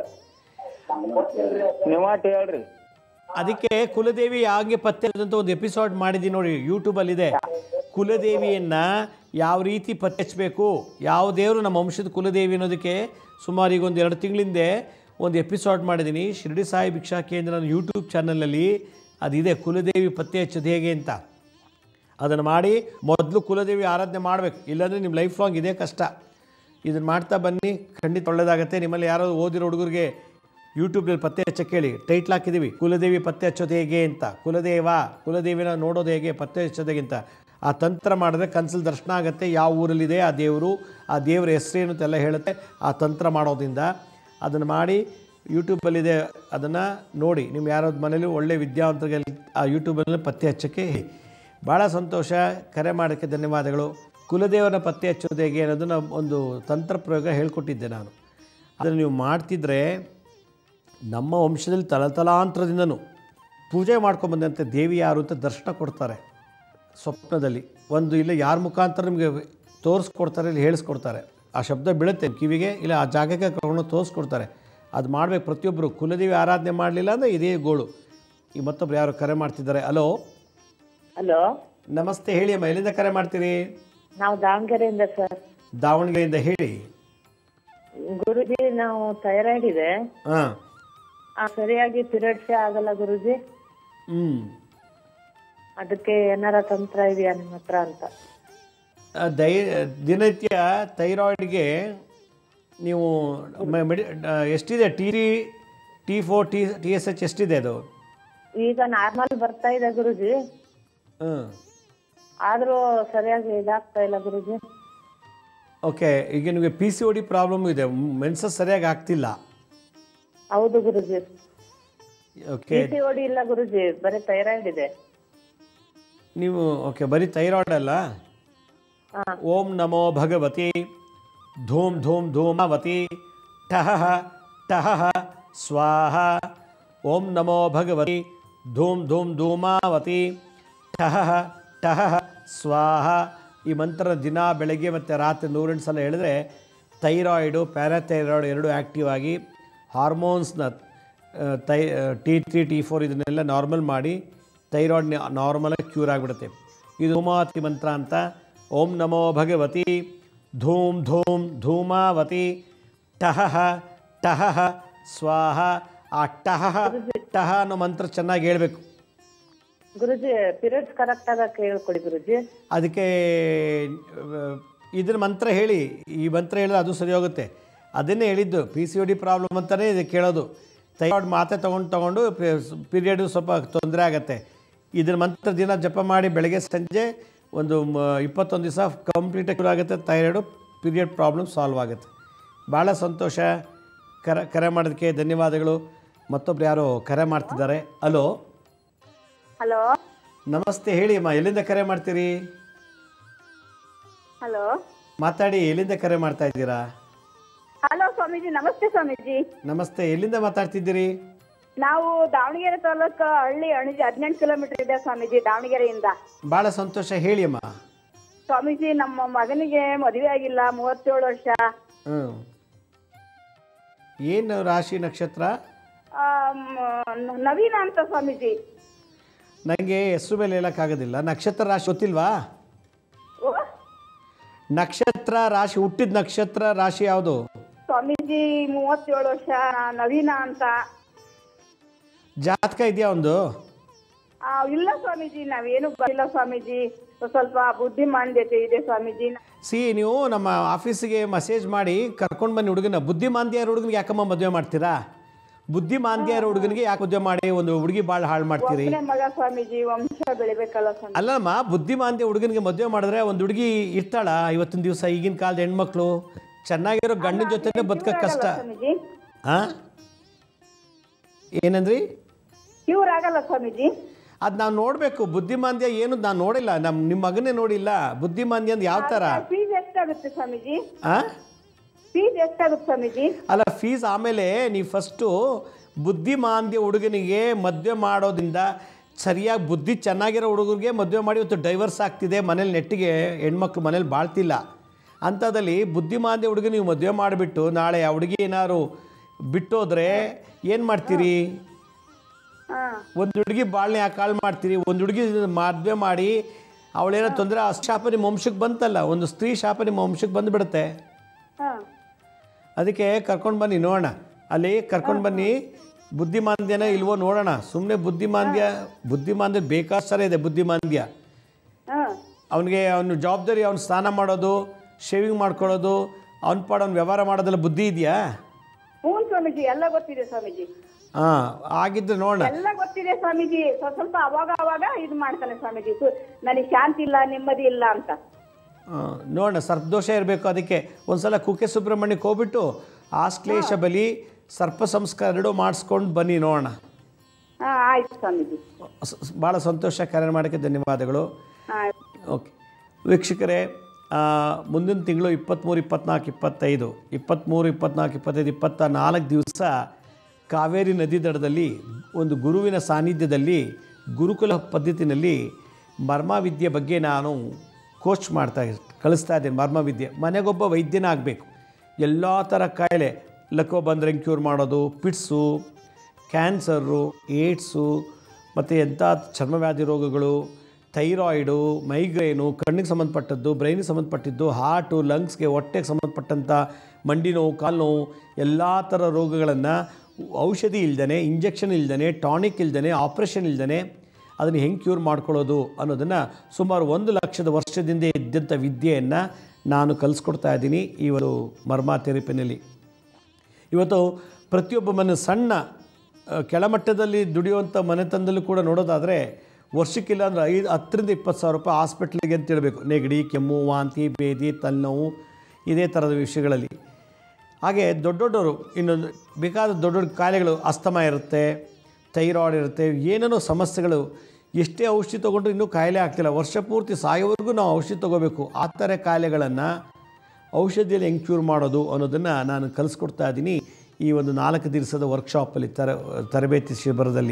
ನೀವಾಟ್ ಹೇಳ್ರಿ. ಅದಕ್ಕೆ ಕುಲದೇವಿ ಹಾಗೆ ಪತ್ತೆ ಅಂತ ಒಂದು ಎಪಿಸೋಡ್ ಮಾಡಿದ್ದೀನಿ ನೋಡಿ, ಯೂಟ್ಯೂಬಲ್ಲಿದೆ. ಕುಲದೇವಿಯನ್ನ ಯಾವ ರೀತಿ ಪತ್ತೆ ಹಚ್ಚಬೇಕು, ಯಾವ ದೇವರು ನಮ್ಮ ವಂಶದ ಕುಲದೇವಿ ಅನ್ನೋದಕ್ಕೆ ಸುಮಾರು ಈಗ ಒಂದು ಎರಡು ತಿಂಗಳಿಂದೆ ಒಂದು ಎಪಿಸೋಡ್ ಮಾಡಿದ್ದೀನಿ ಶಿರಡಿ ಸಾಯಿ ಭಿಕ್ಷಾ ಕೇಂದ್ರ ನನ್ನ ಯೂಟ್ಯೂಬ್ ಚಾನಲಲ್ಲಿ. ಅದಿದೆ, ಕುಲದೇವಿ ಪತ್ತೆ ಹಚ್ಚೋದು ಹೇಗೆ ಅಂತ. ಅದನ್ನು ಮಾಡಿ ಮೊದಲು ಕುಲದೇವಿ ಆರಾಧನೆ ಮಾಡಬೇಕು, ಇಲ್ಲಾಂದರೆ ನಿಮ್ಮ ಲೈಫ್ ಲಾಂಗ್ ಇದೇ ಕಷ್ಟ. ಇದನ್ನು ಮಾಡ್ತಾ ಬನ್ನಿ, ಖಂಡಿತ ಒಳ್ಳೆಯದಾಗತ್ತೆ. ನಿಮ್ಮಲ್ಲಿ ಯಾರೋ ಓದಿರೋ ಹುಡುಗರಿಗೆ ಯೂಟ್ಯೂಬ್ನಲ್ಲಿ ಪತ್ತೆ ಹಚ್ಚಕ್ಕೆ ಹೇಳಿ, ಟೈಟ್ಲ್ ಹಾಕಿದ್ದೀವಿ, ಕುಲದೇವಿ ಪತ್ತೆ ಹಚ್ಚೋದು ಹೇಗೆ ಅಂತ. ಕುಲದೇವ, ಕುಲದೇವಿನ ನೋಡೋದು ಹೇಗೆ, ಪತ್ತೆ ಹಚ್ಚೋದು ಹೇಗೆ ಅಂತ. ಆ ತಂತ್ರ ಮಾಡಿದ್ರೆ ಕನಸಲ್ಲಿ ದರ್ಶನ ಆಗುತ್ತೆ, ಯಾವ ಊರಲ್ಲಿದೆ ಆ ದೇವರು, ಆ ದೇವರ ಹೆಸರೇನು ಅಂತೆಲ್ಲ ಹೇಳುತ್ತೆ ಆ ತಂತ್ರ ಮಾಡೋದ್ರಿಂದ. ಅದನ್ನು ಮಾಡಿ ಯೂಟ್ಯೂಬಲ್ಲಿದೆ, ಅದನ್ನು ನೋಡಿ. ನಿಮ್ಮ ಯಾರಾದ್ರು ಮನೇಲಿ ಒಳ್ಳೆ ವಿದ್ಯಾವಂತರಿಗೆ ಆ ಯೂಟ್ಯೂಬಲ್ಲಿ ಪತ್ತೆ ಹಚ್ಚೋಕ್ಕೆ ಹೇಳಿ. ಭಾಳ ಸಂತೋಷ, ಕರೆ ಮಾಡೋಕ್ಕೆ ಧನ್ಯವಾದಗಳು. ಕುಲದೇವರನ್ನ ಪತ್ತೆ ಹಚ್ಚೋದು ಹೇಗೆ ಅನ್ನೋದನ್ನು ಒಂದು ತಂತ್ರ ಪ್ರಯೋಗ ಹೇಳ್ಕೊಟ್ಟಿದ್ದೆ ನಾನು. ಅದನ್ನು ನೀವು ಮಾಡ್ತಿದ್ರೆ ನಮ್ಮ ವಂಶದಲ್ಲಿ ತಲತಲಾಂತರದಿಂದನೂ ಪೂಜೆ ಮಾಡ್ಕೊಂಬಂದಂತೆ ದೇವಿ ಯಾರು ಅಂತ ದರ್ಶನ ಕೊಡ್ತಾರೆ ಸ್ವಪ್ನದಲ್ಲಿ. ಒಂದು ಇಲ್ಲ ಯಾರ ಮುಖಾಂತರ ನಿಮಗೆ ತೋರಿಸ್ಕೊಡ್ತಾರೆ, ಇಲ್ಲಿ ಹೇಳಿಸ್ಕೊಡ್ತಾರೆ. ಆ ಶಬ್ದ ಬೀಳುತ್ತೆ ಕಿವಿಗೆ, ಇಲ್ಲ ಆ ಜಾಗಕ್ಕೆ ಕರ್ಕೊಂಡು ತೋರಿಸ್ಕೊಡ್ತಾರೆ. ಅದು ಮಾಡಬೇಕು ಪ್ರತಿಯೊಬ್ಬರು. ಕುಲದೇವಿ ಆರಾಧನೆ ಮಾಡಲಿಲ್ಲ ಅಂದರೆ ಇದೇ ಗೋಳು. ಈಗ ಮತ್ತೊಬ್ರು ಯಾರು ಕರೆ ಮಾಡ್ತಿದ್ದಾರೆ. ಹಲೋ ಹಲೋ, ನಮಸ್ತೆ, ಹೇಳಿ ಅಮ್ಮ, ಎಲ್ಲಿಂದ ಕರೆ ಮಾಡ್ತೀರಿ? ನಾವು ದಾವಣಗೆರೆಯಿಂದ ಸರ್. ದಾವಣಗೆರೆಯಿಂದ ಹೇಳಿ. ಗುರುಜಿ, ನಾವು ಥೈರಾಯ್ಡ್ ಇದೆ, ಹಾಂ, ಸರಿಯಾಗಿ ಪಿರಿಯಡ್ಸೇ ಆಗಲ್ಲ ಗುರುಜಿ. ಹ್ಞೂ ಅದಕ್ಕೆ ಏನಾರ ತಂತ್ರ ಇದೆಯಾ ನಿಮ್ಮ ಹತ್ರ ಅಂತ. ದೈ ದಿನನಿತ್ಯ ಥೈರಾಯ್ಡ್ಗೆ ನೀವು ಮ- ಮೆಡಿ ಎಷ್ಟಿದೆ? T T T four T T S H ಎಷ್ಟಿದೆ ಅದು? ಈಗ ನಾರ್ಮಲ್ ಬರ್ತಾ ಇದೆ ಗುರುಜಿ, ಹ್ಞೂ ಆದರೂ ಸರಿಯಾಗಿ ಇದಾಗ್ತಾ ಇಲ್ಲ ಗುರುಜಿ. ಓಕೆ, ಈಗ ನಿಮಗೆ P C O D problem ಇದೆ, ಮೆನ್ಸಸ್ ಸರಿಯಾಗಿ ಆಗ್ತಿಲ್ಲ. ಹೌದು guruji. Okay, P C O D ಇಲ್ಲ ಗುರುಜಿ, ಬರೀ ಥೈರಾಯ್ಡ್ ಇದೆ. ನೀವು ಓಕೆ ಬರೀ ಥೈರಾಯ್ಡ್ ಅಲ್ಲ. ಹಾ. ಓಂ ನಮೋ ಭಗವತಿ ಧೂಮ್ ಧೂಮ್ ಧೂಮಾವತಿ ಟಹಃ ಟಹಃ ಸ್ವಾಹ. ಓಂ ನಮೋ ಭಗವತಿ ಧೂಮ್ ಧೂಮ್ ಧೂಮಾವತಿ ಟಹಃ ಟಹಃ ಸ್ವಾಹ. ಈ ಮಂತ್ರ ದಿನ ಬೆಳಗ್ಗೆ ಮತ್ತು ರಾತ್ರಿ ನೂರೆಂಟು ಸಲ ಹೇಳಿದ್ರೆ ಥೈರಾಯ್ಡು ಪ್ಯಾರಾಥೈರಾಯ್ಡ್ ಎರಡೂ ಆ್ಯಕ್ಟಿವ್ ಆಗಿ ಹಾರ್ಮೋನ್ಸ್ನ ತೈ ಟಿ ತ್ರೀ ಟಿ ಫೋರ್ ಇದನ್ನೆಲ್ಲ ನಾರ್ಮಲ್ ಮಾಡಿ ಥೈರಾಯ್ಡ್ ನಾರ್ಮಲಾಗಿ ಕ್ಯೂರ್ ಆಗಿಬಿಡುತ್ತೆ. ಇದು ಧೂಮಾವತಿ ಮಂತ್ರ ಅಂತ. ಓಂ ನಮೋ ಭಗವತಿ ಧೂಮ್ ಧೂಮ್ ಧೂಮಾವತಿ ಟಹಃ ಟಹಃ ಸ್ವಾಹ. ಆ ಟಹಃ ಟಹ ಅನ್ನೋ ಮಂತ್ರ ಚೆನ್ನಾಗಿ ಹೇಳಬೇಕು ಗುರುಜಿ. ಪಿರಿಯಡ್ಸ್ ಕರೆಕ್ಟ್ ಆಗಕ್ಕೆ ಹೇಳ್ಕೊಡಿ ಗುರುಜಿ. ಅದಕ್ಕೆ ಇದ್ರ ಮಂತ್ರ ಹೇಳಿ, ಈ ಮಂತ್ರ ಹೇಳಿದ್ರೆ ಅದು ಸರಿ ಹೋಗುತ್ತೆ. ಅದನ್ನೇ ಹೇಳಿದ್ದು, P C O D problem ಅಂತಲೇ ಇದು ಕೇಳೋದು. ಥೈರಾಯ್ಡ್ ಮಾತ್ರೆ ತೊಗೊಂಡು ತೊಗೊಂಡು ಪೀರಿಯಡು ಸ್ವಲ್ಪ ತೊಂದರೆ ಆಗುತ್ತೆ. ಇದ್ರ ಮಂತ್ರ ದಿನ ಜಪ ಮಾಡಿ ಬೆಳಗ್ಗೆ ಸಂಜೆ ಒಂದು ಇಪ್ಪತ್ತೊಂದು ದಿವಸ ಕಂಪ್ಲೀಟಾಗಿ ಕ್ಯೂರ್ ಆಗುತ್ತೆ. ಥೈರಾಯ್ಡು ಪೀರಿಯಡ್ ಪ್ರಾಬ್ಲಮ್ ಸಾಲ್ವ್ ಆಗುತ್ತೆ. ಭಾಳ ಸಂತೋಷ, ಕರೆ ಕರೆ ಮಾಡೋದಕ್ಕೆ ಧನ್ಯವಾದಗಳು. ಮತ್ತೊಬ್ರು ಯಾರೋ ಕರೆ ಮಾಡ್ತಿದ್ದಾರೆ. ಹಲೋ ಹಲೋ ನಮಸ್ತೆ, ಹೇಳಿ ಅಮ್ಮ, ಎಲ್ಲಿಂದ ಕರೆ ಮಾಡ್ತೀರಿ? ಹಲೋ ಮಾತಾಡಿ, ಎಲ್ಲಿಂದ ಕರೆ ಮಾಡ್ತಾ ಇದ್ದೀರಾ? ಹಲೋ ಸ್ವಾಮೀಜಿ, ನಮಸ್ತೆ ಸ್ವಾಮೀಜಿ. ನಮಸ್ತೆ, ಎಲ್ಲಿಂದ ಮಾತಾಡ್ತಿದ್ದೀರಿ? ನಾವು ದಾವಣಗೆರೆ ತಾಲೂಕು ಹಳ್ಳಿ ಅಣಜಿ ಹದಿನೆಂಟು ಕಿಲೋಮೀಟರ್ ಇದೆ ಸ್ವಾಮೀಜಿ ದಾವಣಗೆರೆಯಿಂದ. ಭಾಳ ಸಂತೋಷ, ಹೇಳಿ ಅಮ್ಮ. ಸ್ವಾಮೀಜಿ, ನಮ್ಮ ಮಗನಿಗೆ ಮದುವೆ ಆಗಿಲ್ಲ, ಮೂವತ್ತೇಳು ವರ್ಷ. ಹ್ಞೂ ಏನು ರಾಶಿ ನಕ್ಷತ್ರ? ಆ, ಮ್, ನವೀನ ಅಂತ ಸ್ವಾಮೀಜಿ. ನನಗೆ ಹೆಸರು ಮೇಲೆ ಹೇಳೋಕ್ಕಾಗೋದಿಲ್ಲ. ನಕ್ಷತ್ರ ರಾಶಿ ಗೊತ್ತಿಲ್ವಾ? ಓ, ನಕ್ಷತ್ರ ರಾಶಿ, ಹುಟ್ಟಿದ ನಕ್ಷತ್ರ ರಾಶಿ ಯಾವುದು? ಸ್ವಾಮೀಜಿ ಮೂವತ್ತೇಳು ವರ್ಷ, ನವೀನ ಅಂತ. ಜಾತಕ ಇದೆಯಾ ಒಂದು? ಆ, ಇಲ್ಲ ಸ್ವಾಮೀಜಿ, ನಾವೇನು ಬರಿಲ್ಲ ಸ್ವಾಮೀಜಿ. ಸ್ವಲ್ಪ ಬುದ್ಧಿಮಾಂದ್ಯತೆ ಇದೆ ಸ್ವಾಮೀಜಿ. ಸಿ, ನೀವು ನಮ್ಮ ಆಫೀಸಿಗೆ ಮೆಸೇಜ್ ಮಾಡಿ ಕರ್ಕೊಂಡು ಬನ್ನಿ ಹುಡುಗನ. ಬುದ್ಧಿಮಾಂದ್ಯ ಹುಡುಗನಿಗೆ ಯಾಕಮ್ಮ ಮದುವೆ ಮಾಡ್ತೀರಾ? ಬುದ್ಧಿಮಾಂದ್ಯ ಹುಡುಗನಿಗೆ ಯಾಕೆ ಮದುವೆ ಮಾಡಿ ಒಂದು ಹುಡುಗಿ ಭಾಳ ಹಾಳು ಮಾಡ್ತೀರಿ? ಒಬ್ಬನೇ ಮಗ ಸ್ವಾಮೀಜಿ, ವಂಶ ಬೆಳಿಬೇಕಲ್ಲ ಸ್ವಾಮಿ. ಅಲ್ಲಮ್ಮ, ಬುದ್ಧಿಮಾಂದ್ಯ ಹುಡುಗನಿಗೆ ಮದುವೆ ಮಾಡಿದ್ರೆ ಒಂದು ಹುಡುಗಿ ಇರ್ತಾಳ ಇವತ್ತಿನ ದಿವಸ? ಈಗಿನ ಕಾಲದ ಹೆಣ್ಮಕ್ಳು ಚೆನ್ನಾಗಿರೋ ಗಂಡನ ಜೊತೆನೇ ಬದುಕಕ್ಕೆ ಕಷ್ಟ. ಸ್ವಾಮೀಜಿ ಹಾಂ, ಏನಂದ್ರಿ? ಕ್ಯೂರ್ ಆಗಲ್ಲ ಸ್ವಾಮೀಜಿ. ಅದು ನಾವು ನೋಡಬೇಕು. ಬುದ್ಧಿಮಾಂದ್ಯ ಏನು ನಾನು ನೋಡಿಲ್ಲ, ನಮ್ಮ ನಿಮ್ಮ ಮಗನೇ ನೋಡಿಲ್ಲ. ಬುದ್ಧಿಮಾಂದ್ಯ ಅಂದ್ರೆ ಯಾವ ಥರ? ಫೀಸ್ ಎಷ್ಟಾಗುತ್ತೆ ಸ್ವಾಮೀಜಿ? ಹಾಂ, ಫೀಸ್ ಎಷ್ಟಾಗುತ್ತೆ ಸ್ವಾಮೀಜಿ? ಅಲ್ಲ, ಫೀಸ್ ಆಮೇಲೆ ನೀವು ಫಸ್ಟು ಬುದ್ಧಿಮಾಂದ್ಯ ಹುಡುಗನಿಗೆ ಮದುವೆ ಮಾಡೋದ್ರಿಂದ ಸರಿಯಾಗಿ ಬುದ್ಧಿ ಚೆನ್ನಾಗಿರೋ ಹುಡುಗರಿಗೆ ಮದುವೆ ಮಾಡಿ ಇವತ್ತು ಡೈವರ್ಸ್ ಆಗ್ತಿದೆ, ಮನೇಲಿ ನೆಟ್ಟಿಗೆ ಹೆಣ್ಮಕ್ಳು ಮನೇಲಿ ಬಾಳ್ತಿಲ್ಲ. ಅಂಥದ್ದಲ್ಲಿ ಬುದ್ಧಿಮಾಂದ್ಯ ಹುಡುಗ ನೀವು ಮದುವೆ ಮಾಡಿಬಿಟ್ಟು ನಾಳೆ ಆ ಹುಡುಗಿ ಏನಾದ್ರು ಬಿಟ್ಟೋದ್ರೆ ಏನು ಮಾಡ್ತೀರಿ? ಒಂದು ಹುಡುಗಿ ಬಾಳ್ನೆ ಯಾಕೆ ಹಾಳು ಮಾಡ್ತೀರಿ? ಒಂದು ಹುಡುಗಿ ಮದುವೆ ಮಾಡಿ ಅವಳೇನೋ ತೊಂದರೆ, ಆ ಶಾಪ ನಿಮ್ಮ ವಂಶಕ್ಕೆ ಬಂತಲ್ಲ, ಒಂದು ಸ್ತ್ರೀ ಶಾಪ ನಿಮ್ಮ ವಂಶಕ್ಕೆ ಬಂದುಬಿಡುತ್ತೆ. ಅದಕ್ಕೆ ಕರ್ಕೊಂಡು ಬನ್ನಿ ನೋಡೋಣ, ಅಲ್ಲಿ ಕರ್ಕೊಂಡು ಬನ್ನಿ. ಬುದ್ಧಿಮಾಂದ್ಯನ ಇಲ್ವೋ ನೋಡೋಣ. ಸುಮ್ಮನೆ ಬುದ್ಧಿಮಾಂದ್ಯ ಬುದ್ಧಿಮಾಂದ್ಯ ಬೇಕಾದ ಸರ ಇದೆ. ಬುದ್ಧಿಮಾಂದ್ಯ ಅವನಿಗೆ ಅವನು ಜವಾಬ್ದಾರಿ, ಅವ್ನು ಸ್ನಾನ ಮಾಡೋದು, ಶೇವಿಂಗ್ ಮಾಡ್ಕೊಳ್ಳೋದು, ಅವ್ನ ಪಾಡು ಅವ್ನು ವ್ಯವಹಾರ ಮಾಡೋದೆಲ್ಲ ಬುದ್ಧಿ ಇದೆಯಾ? ಹ್ಞೂ ಸ್ವಾಮೀಜಿ, ಎಲ್ಲ ಗೊತ್ತಿದೆ ಸ್ವಾಮೀಜಿ. ಹಾಂ, ಆಗಿದ್ರೆ ನೋಡೋಣ. ಎಲ್ಲ ಗೊತ್ತಿದೆ ಸ್ವಾಮೀಜಿ. ಸ್ವಲ್ಪ ಸ್ವಲ್ಪ ಅವಾಗ ಅವಾಗ ಇದು ಮಾಡ್ತಾನೆ ಸ್ವಾಮೀಜಿ, ನನಗೆ ಶಾಂತಿ ಇಲ್ಲ, ನೆಮ್ಮದಿ ಇಲ್ಲ ಅಂತ. ನೋಡೋಣ, ಸರ್ಪದೋಷ ಇರಬೇಕು. ಅದಕ್ಕೆ ಒಂದು ಸಲ ಕುಕ್ಕೆ ಸುಬ್ರಹ್ಮಣ್ಯಕ್ಕೆ ಹೋಗ್ಬಿಟ್ಟು ಆಶ್ಲೇಷ ಬಲಿ, ಸರ್ಪ ಸಂಸ್ಕಾರ ಎರಡೂ ಮಾಡಿಸ್ಕೊಂಡು ಬನ್ನಿ ನೋಡೋಣ. ಹಾಂ, ಆಯ್ತು ಸ್ವಾಮೀಜಿ. ಭಾಳ ಸಂತೋಷ. ಕರೆ ಮಾಡೋಕ್ಕೆ ಧನ್ಯವಾದಗಳು. ಆಯ್ತು. ಓಕೆ ವೀಕ್ಷಕರೇ, ಮುಂದಿನ ತಿಂಗಳು ಇಪ್ಪತ್ತ್ಮೂರು ಇಪ್ಪತ್ತ್ನಾಲ್ಕು ಇಪ್ಪತ್ತೈದು ಇಪ್ಪತ್ತ್ಮೂರು ಇಪ್ಪತ್ತ್ನಾಲ್ಕು ಇಪ್ಪತ್ತೈದು ಇಪ್ಪತ್ತ ನಾಲ್ಕು ದಿವಸ ಕಾವೇರಿ ನದಿ ದಡದಲ್ಲಿ ಒಂದು ಗುರುವಿನ ಸಾನ್ನಿಧ್ಯದಲ್ಲಿ ಗುರುಕುಲ ಪದ್ಧತಿನಲ್ಲಿ ಮರ್ಮವಿದ್ಯೆ ಬಗ್ಗೆ ನಾನು ಕೋಚ್ ಮಾಡ್ತಾ ಕಳಿಸ್ತಾ ಇದ್ದೀನಿ. ಮರ್ಮವಿದ್ಯೆ ಮನೆಗೊಬ್ಬ ವೈದ್ಯನ ಆಗಬೇಕು. ಎಲ್ಲ ಥರ ಕಾಯಿಲೆ, ಲಕ್ವ ಬಂದರೆ ಕ್ಯೂರ್ ಮಾಡೋದು, ಪಿಟ್ಸು, ಕ್ಯಾನ್ಸರು, ಏಡ್ಸು, ಮತ್ತು ಎಂಥ ಚರ್ಮವ್ಯಾಧಿ ರೋಗಗಳು, ಥೈರಾಯ್ಡು, ಮೈಗ್ರೇನು, ಕಣ್ಣಿಗೆ ಸಂಬಂಧಪಟ್ಟದ್ದು, ಬ್ರೈನಿಗೆ ಸಂಬಂಧಪಟ್ಟಿದ್ದು, ಹಾರ್ಟು, ಲಂಗ್ಸ್ಗೆ, ಹೊಟ್ಟೆಗೆ ಸಂಬಂಧಪಟ್ಟಂಥ ಮಂಡಿ ನೋವು, ಕಾಲು ನೋವು, ಎಲ್ಲ ಥರ ರೋಗಗಳನ್ನು ಔಷಧಿ ಇಲ್ದೇ, ಇಂಜೆಕ್ಷನ್ ಇಲ್ದೇ, ಟಾನಿಕ್ ಇಲ್ದೇ, ಆಪ್ರೇಷನ್ ಇಲ್ದೇ ಅದನ್ನು ಹೆಂಗೆ ಕ್ಯೂರ್ ಮಾಡ್ಕೊಳ್ಳೋದು ಅನ್ನೋದನ್ನು ಸುಮಾರು ಒಂದು ಲಕ್ಷದ ವರ್ಷದಿಂದ ಇದ್ದಂಥ ವಿದ್ಯೆಯನ್ನು ನಾನು ಕಲಿಸ್ಕೊಡ್ತಾ ಇದ್ದೀನಿ ಈ ಒಂದು ಮರ್ಮ ಥೆರಪಿನಲ್ಲಿ. ಇವತ್ತು ಪ್ರತಿಯೊಬ್ಬ ಮನೆ ಸಣ್ಣ ಕೆಳಮಟ್ಟದಲ್ಲಿ ದುಡಿಯುವಂಥ ಮನೆತನದಲ್ಲೂ ಕೂಡ ನೋಡೋದಾದರೆ ವರ್ಷಕ್ಕಿಲ್ಲ ಅಂದರೆ ಐದು ಹತ್ತರಿಂದ ಇಪ್ಪತ್ತು ಸಾವಿರ ರೂಪಾಯಿ ಹಾಸ್ಪಿಟ್ಲಿಗೆ ಅಂತ ಹೇಳಬೇಕು. ನೆಗಡಿ, ಕೆಮ್ಮು, ವಾಂತಿ, ಭೇದಿ, ತಲೆನೋವು, ಇದೇ ಥರದ ವಿಷಯಗಳಲ್ಲಿ. ಹಾಗೆ ದೊಡ್ಡ ದೊಡ್ಡವರು ಇನ್ನೊಂದು ಬೇಕಾದ ದೊಡ್ಡ ದೊಡ್ಡ ಕಾಯಿಲೆಗಳು, ಅಸ್ತಮ ಇರುತ್ತೆ, ಥೈರಾಯ್ಡ್ ಇರುತ್ತೆ, ಏನೇನೋ ಸಮಸ್ಯೆಗಳು, ಎಷ್ಟೇ ಔಷಧಿ ತೊಗೊಂಡ್ರು ಇನ್ನೂ ಕಾಯಿಲೆ ಆಗ್ತಿಲ್ಲ. ವರ್ಷ ಪೂರ್ತಿ ಸಾಯೋವರೆಗೂ ನಾವು ಔಷಧಿ ತೊಗೋಬೇಕು. ಆ ಥರ ಕಾಯಿಲೆಗಳನ್ನು ಔಷಧಿಯಲ್ಲಿ ಹೆಂಗೆ ಕ್ಯೂರ್ ಮಾಡೋದು ಅನ್ನೋದನ್ನು ನಾನು ಕಲಿಸ್ಕೊಡ್ತಾ ಇದ್ದೀನಿ ಈ ಒಂದು ನಾಲ್ಕು ದಿವಸದ ವರ್ಕ್ಶಾಪಲ್ಲಿ, ತರ ತರಬೇತಿ ಶಿಬಿರದಲ್ಲಿ.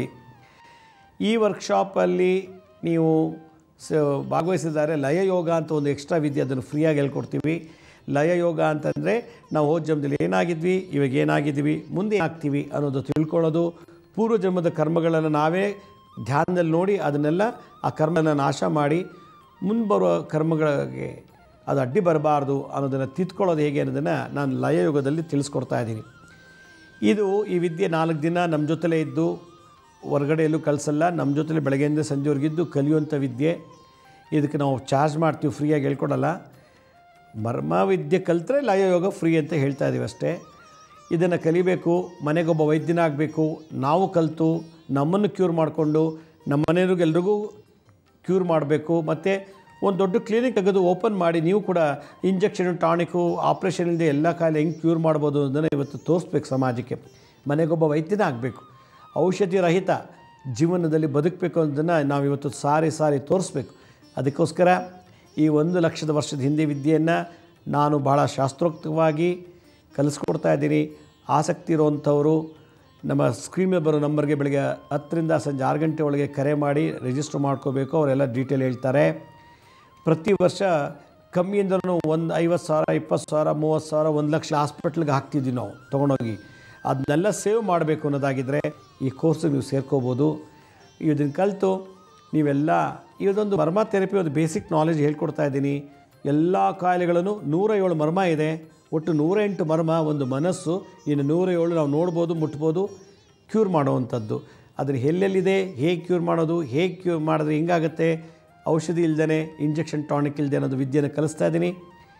ಈ ವರ್ಕ್ಶಾಪಲ್ಲಿ ನೀವು ಸ ಭಾಗವಹಿಸಿದ್ದಾರೆ. ಲಯ ಯೋಗ ಅಂತ ಒಂದು ಎಕ್ಸ್ಟ್ರಾ ವಿದ್ಯೆ, ಅದನ್ನು ಫ್ರೀಯಾಗಿ ಹೇಳ್ಕೊಡ್ತೀವಿ. ಲಯ ಯೋಗ ಅಂತಂದರೆ ನಾವು ಹೋದ ಜನ್ಮದಲ್ಲಿ ಏನಾಗಿದ್ವಿ, ಇವಾಗ ಏನಾಗಿದ್ವಿ, ಮುಂದೆ ಏನಾಗ್ತೀವಿ ಅನ್ನೋದು ತಿಳ್ಕೊಳ್ಳೋದು. ಪೂರ್ವ ಜನ್ಮದ ಕರ್ಮಗಳನ್ನು ನಾವೇ ಧ್ಯಾನದಲ್ಲಿ ನೋಡಿ ಅದನ್ನೆಲ್ಲ ಆ ಕರ್ಮನ ನಾಶ ಮಾಡಿ ಮುಂಬರುವ ಕರ್ಮಗಳಿಗೆ ಅದು ಅಡ್ಡಿ ಬರಬಾರ್ದು ಅನ್ನೋದನ್ನು ತಿದ್ಕೊಳ್ಳೋದು ಹೇಗೆ ಅನ್ನೋದನ್ನು ನಾನು ಲಯಯೋಗದಲ್ಲಿ ತಿಳಿಸ್ಕೊಡ್ತಾ ಇದ್ದೀನಿ. ಇದು ಈ ವಿದ್ಯೆ ನಾಲ್ಕು ದಿನ ನಮ್ಮ ಜೊತೆಲೇ ಇದ್ದು ಹೊರಗಡೆ ಎಲ್ಲೂ ಕಳಿಸಲ್ಲ. ನಮ್ಮ ಜೊತೆಲಿ ಬೆಳಗ್ಗೆಯಿಂದ ಸಂಜೆವರೆಗಿದ್ದು ಕಲಿಯುವಂಥ ವಿದ್ಯೆ. ಇದಕ್ಕೆ ನಾವು ಚಾರ್ಜ್ ಮಾಡ್ತೀವಿ, ಫ್ರೀಯಾಗಿ ಹೇಳ್ಕೊಡಲ್ಲ. ಮರ್ಮ ವಿದ್ಯೆ ಕಲಿತ್ರೆ ಲಯಯೋಗ ಫ್ರೀ ಅಂತ ಹೇಳ್ತಾ ಇದ್ದೀವಿ ಅಷ್ಟೇ. ಇದನ್ನು ಕಲಿಬೇಕು, ಮನೆಗೊಬ್ಬ ವೈದ್ಯನ ಆಗಬೇಕು. ನಾವು ಕಲಿತು ನಮ್ಮನ್ನು ಕ್ಯೂರ್ ಮಾಡಿಕೊಂಡು ನಮ್ಮ ಮನೆಯವ್ರಿಗೆಲ್ರಿಗೂ ಕ್ಯೂರ್ ಮಾಡಬೇಕು. ಮತ್ತು ಒಂದು ದೊಡ್ಡ ಕ್ಲಿನಿಕ್ ತೆಗೆದು ಓಪನ್ ಮಾಡಿ ನೀವು ಕೂಡ ಇಂಜೆಕ್ಷನು, ಟಾನಿಕು, ಆಪ್ರೇಷನ್ ಇಲ್ಲದೆ ಎಲ್ಲ ಕಾಯಿಲೆ ಹೆಂಗೆ ಕ್ಯೂರ್ ಮಾಡ್ಬೋದು ಅನ್ನೋದನ್ನು ಇವತ್ತು ತೋರಿಸ್ಬೇಕು ಸಮಾಜಕ್ಕೆ. ಮನೆಗೊಬ್ಬ ವೈದ್ಯನ ಆಗಬೇಕು, ಔಷಧಿ ರಹಿತ ಜೀವನದಲ್ಲಿ ಬದುಕಬೇಕು ಅನ್ನೋದನ್ನು ನಾವು ಇವತ್ತು ಸಾರಿ ಸಾರಿ ತೋರಿಸ್ಬೇಕು. ಅದಕ್ಕೋಸ್ಕರ ಈ ಒಂದು ಲಕ್ಷದ ವರ್ಷದ ಹಿಂದೆ ವಿದ್ಯೆಯನ್ನು ನಾನು ಭಾಳ ಶಾಸ್ತ್ರೋಕ್ತವಾಗಿ ಕಲಿಸ್ಕೊಡ್ತಾ ಇದ್ದೀನಿ. ಆಸಕ್ತಿ ಇರುವಂಥವರು ನಮ್ಮ ಸ್ಕ್ರೀನ್ ಮೇಲೆ ಬರೋ ನಂಬರ್ಗೆ ಬೆಳಗ್ಗೆ ಹತ್ತರಿಂದ ಸಂಜೆ ಆರು ಗಂಟೆ ಒಳಗೆ ಕರೆ ಮಾಡಿ ರಿಜಿಸ್ಟರ್ ಮಾಡ್ಕೋಬೇಕು. ಅವರೆಲ್ಲ ಡೀಟೇಲ್ ಹೇಳ್ತಾರೆ. ಪ್ರತಿ ವರ್ಷ ಕಮ್ಮಿಯಿಂದಲೂ ಒಂದು ಐವತ್ತು ಸಾವಿರ, ಇಪ್ಪತ್ತು ಸಾವಿರ, ಮೂವತ್ತು ಸಾವಿರ, ಒಂದು ಲಕ್ಷ ಹಾಸ್ಪಿಟ್ಲಿಗೆ ಹಾಕ್ತಿದ್ವಿ ನಾವು ತೊಗೊಂಡೋಗಿ. ಅದನ್ನೆಲ್ಲ ಸೇವ್ ಮಾಡಬೇಕು ಅನ್ನೋದಾಗಿದ್ದರೆ ಈ ಕೋರ್ಸಿಗೆ ನೀವು ಸೇರ್ಕೋಬೋದು. ಇದನ್ನು ಕಲಿತು ನೀವೆಲ್ಲ ಇದೊಂದು ಮರ್ಮ ಥೆರಪಿ ಒಂದು ಬೇಸಿಕ್ ನಾಲೆಜ್ ಹೇಳ್ಕೊಡ್ತಾ ಇದ್ದೀನಿ. ಎಲ್ಲ ಕಾಯಿಲೆಗಳನ್ನು ನೂರ ಏಳು ಮರ್ಮ ಇದೆ. ಒಟ್ಟು ನೂರ ಎಂಟು ಮರ್ಮ ಒಂದು ಮನಸ್ಸು. ಇನ್ನು ನೂರ ಏಳು ನಾವು ನೋಡ್ಬೋದು, ಮುಟ್ಬೋದು, ಕ್ಯೂರ್ ಮಾಡೋವಂಥದ್ದು. ಅದನ್ನು ಎಲ್ಲೆಲ್ಲಿದೆ, ಹೇಗೆ ಕ್ಯೂರ್ ಮಾಡೋದು, ಹೇಗೆ ಕ್ಯೂರ್ ಮಾಡಿದ್ರೆ ಹಿಂಗಾಗುತ್ತೆ, ಔಷಧಿ ಇಲ್ದೇ, ಇಂಜೆಕ್ಷನ್, ಟಾನಿಕ್ ಇಲ್ಲದೆ ಅನ್ನೋದು ವಿದ್ಯೆಯನ್ನು ಕಲಿಸ್ತಾ ಇದ್ದೀನಿ.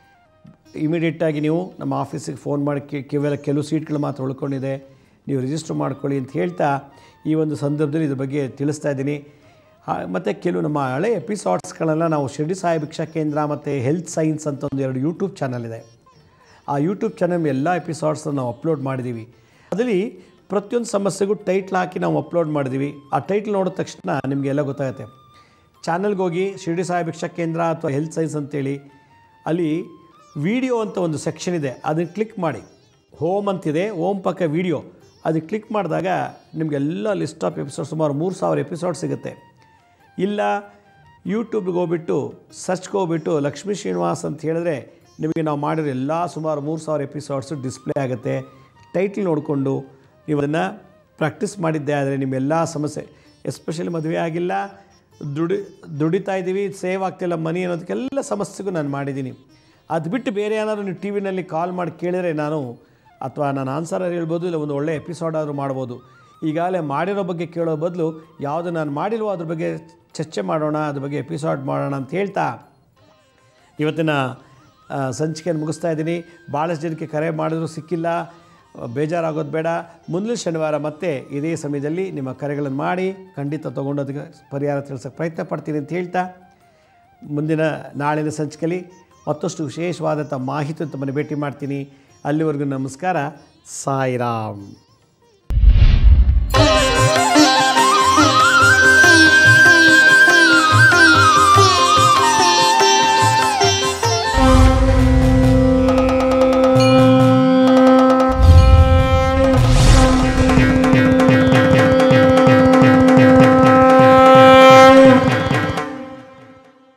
ಇಮಿಡಿಯೇಟಾಗಿ ನೀವು ನಮ್ಮ ಆಫೀಸಿಗೆ ಫೋನ್ ಮಾಡಿ ಕೇವಲ ಕೆಲವು ಸೀಟ್ಗಳು ಮಾತ್ರ ಉಳ್ಕೊಂಡಿದೆ, ನೀವು ರಿಜಿಸ್ಟರ್ ಮಾಡ್ಕೊಳ್ಳಿ ಅಂತ ಹೇಳ್ತಾ ಈ ಒಂದು ಸಂದರ್ಭದಲ್ಲಿ ಇದ್ರ ಬಗ್ಗೆ ತಿಳಿಸ್ತಾ ಇದ್ದೀನಿ. ಮತ್ತು ಕೆಲವು ನಮ್ಮ ಹಳೆ ಎಪಿಸೋಡ್ಸ್ಗಳೆಲ್ಲ ನಾವು ಶಿರ್ಡಿ ಸಾಯಿ ಭಿಕ್ಷಾ ಕೇಂದ್ರ ಮತ್ತು ಹೆಲ್ತ್ ಸೈನ್ಸ್ ಅಂತ ಒಂದು ಎರಡು ಯೂಟ್ಯೂಬ್ ಚಾನಲ್ ಇದೆ. ಆ ಯೂಟ್ಯೂಬ್ ಚಾನಲ್ ಎಲ್ಲ ಎಪಿಸೋಡ್ಸನ್ನು ನಾವು ಅಪ್ಲೋಡ್ ಮಾಡಿದ್ದೀವಿ. ಅದರಲ್ಲಿ ಪ್ರತಿಯೊಂದು ಸಮಸ್ಯೆಗೂ ಟೈಟ್ಲ್ ಹಾಕಿ ನಾವು ಅಪ್ಲೋಡ್ ಮಾಡಿದ್ದೀವಿ. ಆ ಟೈಟ್ಲ್ ನೋಡಿದ ತಕ್ಷಣ ನಿಮಗೆಲ್ಲ ಗೊತ್ತಾಗುತ್ತೆ. ಚಾನಲ್ಗೆ ಹೋಗಿ ಶಿರ್ಡಿ ಸಾಯಿ ಭಿಕ್ಷಾ ಕೇಂದ್ರ ಅಥವಾ ಹೆಲ್ತ್ ಸೈನ್ಸ್ ಅಂತೇಳಿ ಅಲ್ಲಿ ವಿಡಿಯೋ ಅಂತ ಒಂದು ಸೆಕ್ಷನ್ ಇದೆ, ಅದನ್ನು ಕ್ಲಿಕ್ ಮಾಡಿ. ಹೋಮ್ ಅಂತಿದೆ, ಹೋಮ್ ಪಕ್ಕ ವಿಡಿಯೋ, ಅದಕ್ಕೆ ಕ್ಲಿಕ್ ಮಾಡಿದಾಗ ನಿಮಗೆಲ್ಲ ಲಿಸ್ಟ್ ಆಫ್ ಎಪಿಸೋಡ್ ಸುಮಾರು ಮೂರು ಸಾವಿರ ಎಪಿಸೋಡ್ ಸಿಗುತ್ತೆ. ಇಲ್ಲ ಯೂಟ್ಯೂಬ್ಗೆ ಹೋಗ್ಬಿಟ್ಟು ಸರ್ಚ್ಗೆ ಹೋಗ್ಬಿಟ್ಟು ಲಕ್ಷ್ಮೀ ಶ್ರೀನಿವಾಸ್ ಅಂತ ಹೇಳಿದ್ರೆ ನಿಮಗೆ ನಾವು ಮಾಡಿರೋ ಎಲ್ಲ ಸುಮಾರು ಮೂರು ಸಾವಿರ ಎಪಿಸೋಡ್ಸು ಡಿಸ್ಪ್ಲೇ ಆಗುತ್ತೆ. ಟೈಟ್ಲ್ ನೋಡಿಕೊಂಡು ನೀವು ಅದನ್ನು ಪ್ರಾಕ್ಟೀಸ್ ಮಾಡಿದ್ದೆ ಆದರೆ ನಿಮ್ಮೆಲ್ಲ ಸಮಸ್ಯೆ, ಎಸ್ಪೆಷಲಿ ಮದುವೆ ಆಗಿಲ್ಲ, ದುಡಿ ದುಡಿತಾ ಇದ್ದೀವಿ, ಸೇವ್ ಆಗ್ತಿಲ್ಲ ಮನಿ ಅನ್ನೋದಕ್ಕೆಲ್ಲ ಸಮಸ್ಯೆಗೂ ನಾನು ಮಾಡಿದ್ದೀನಿ. ಅದು ಬಿಟ್ಟು ಬೇರೆ ಏನಾದರೂ ನೀವು ಟಿ ವಿನಲ್ಲಿ ಕಾಲ್ ಮಾಡಿ ಕೇಳಿದರೆ ನಾನು ಅಥವಾ ನಾನು ಆನ್ಸರ್ ಹೇಳ್ಬೋದು, ಇಲ್ಲ ಒಂದು ಒಳ್ಳೆ ಎಪಿಸೋಡ್ ಆದರೂ ಮಾಡ್ಬೋದು. ಈಗಾಗಲೇ ಮಾಡಿರೋ ಬಗ್ಗೆ ಕೇಳೋ ಬದಲು ಯಾವುದು ನಾನು ಮಾಡಿಲ್ವೋ ಅದ್ರ ಬಗ್ಗೆ ಚರ್ಚೆ ಮಾಡೋಣ, ಅದ್ರ ಬಗ್ಗೆ ಎಪಿಸೋಡ್ ಮಾಡೋಣ ಅಂತ ಹೇಳ್ತಾ ಇವತ್ತಿನ ಸಂಚಿಕೆಯನ್ನು ಮುಗಿಸ್ತಾ ಇದ್ದೀನಿ. ಭಾಳಷ್ಟು ಜನಕ್ಕೆ ಕರೆ ಮಾಡಿದ್ರು ಸಿಕ್ಕಿಲ್ಲ, ಬೇಜಾರಾಗೋದು ಬೇಡ. ಮುಂದಿನ ಶನಿವಾರ ಮತ್ತೆ ಇದೇ ಸಮಯದಲ್ಲಿ ನಿಮ್ಮ ಕರೆಗಳನ್ನು ಮಾಡಿ ಖಂಡಿತ ತೊಗೊಂಡು ಅದಕ್ಕೆ ಪರಿಹಾರ ತಿಳಿಸೋಕ್ಕೆ ಪ್ರಯತ್ನ ಪಡ್ತೀನಿ ಅಂತ ಹೇಳ್ತಾ ಮುಂದಿನ ನಾಳಿನ ಸಂಚಿಕೆಯಲ್ಲಿ ಮತ್ತಷ್ಟು ವಿಶೇಷವಾದಂಥ ಮಾಹಿತಿ ತಮ್ಮನ್ನು ಭೇಟಿ ಮಾಡ್ತೀನಿ. ಅಲ್ಲಿವರೆಗೂ ನಮಸ್ಕಾರ. ಸಾಯಿರಾಮ್.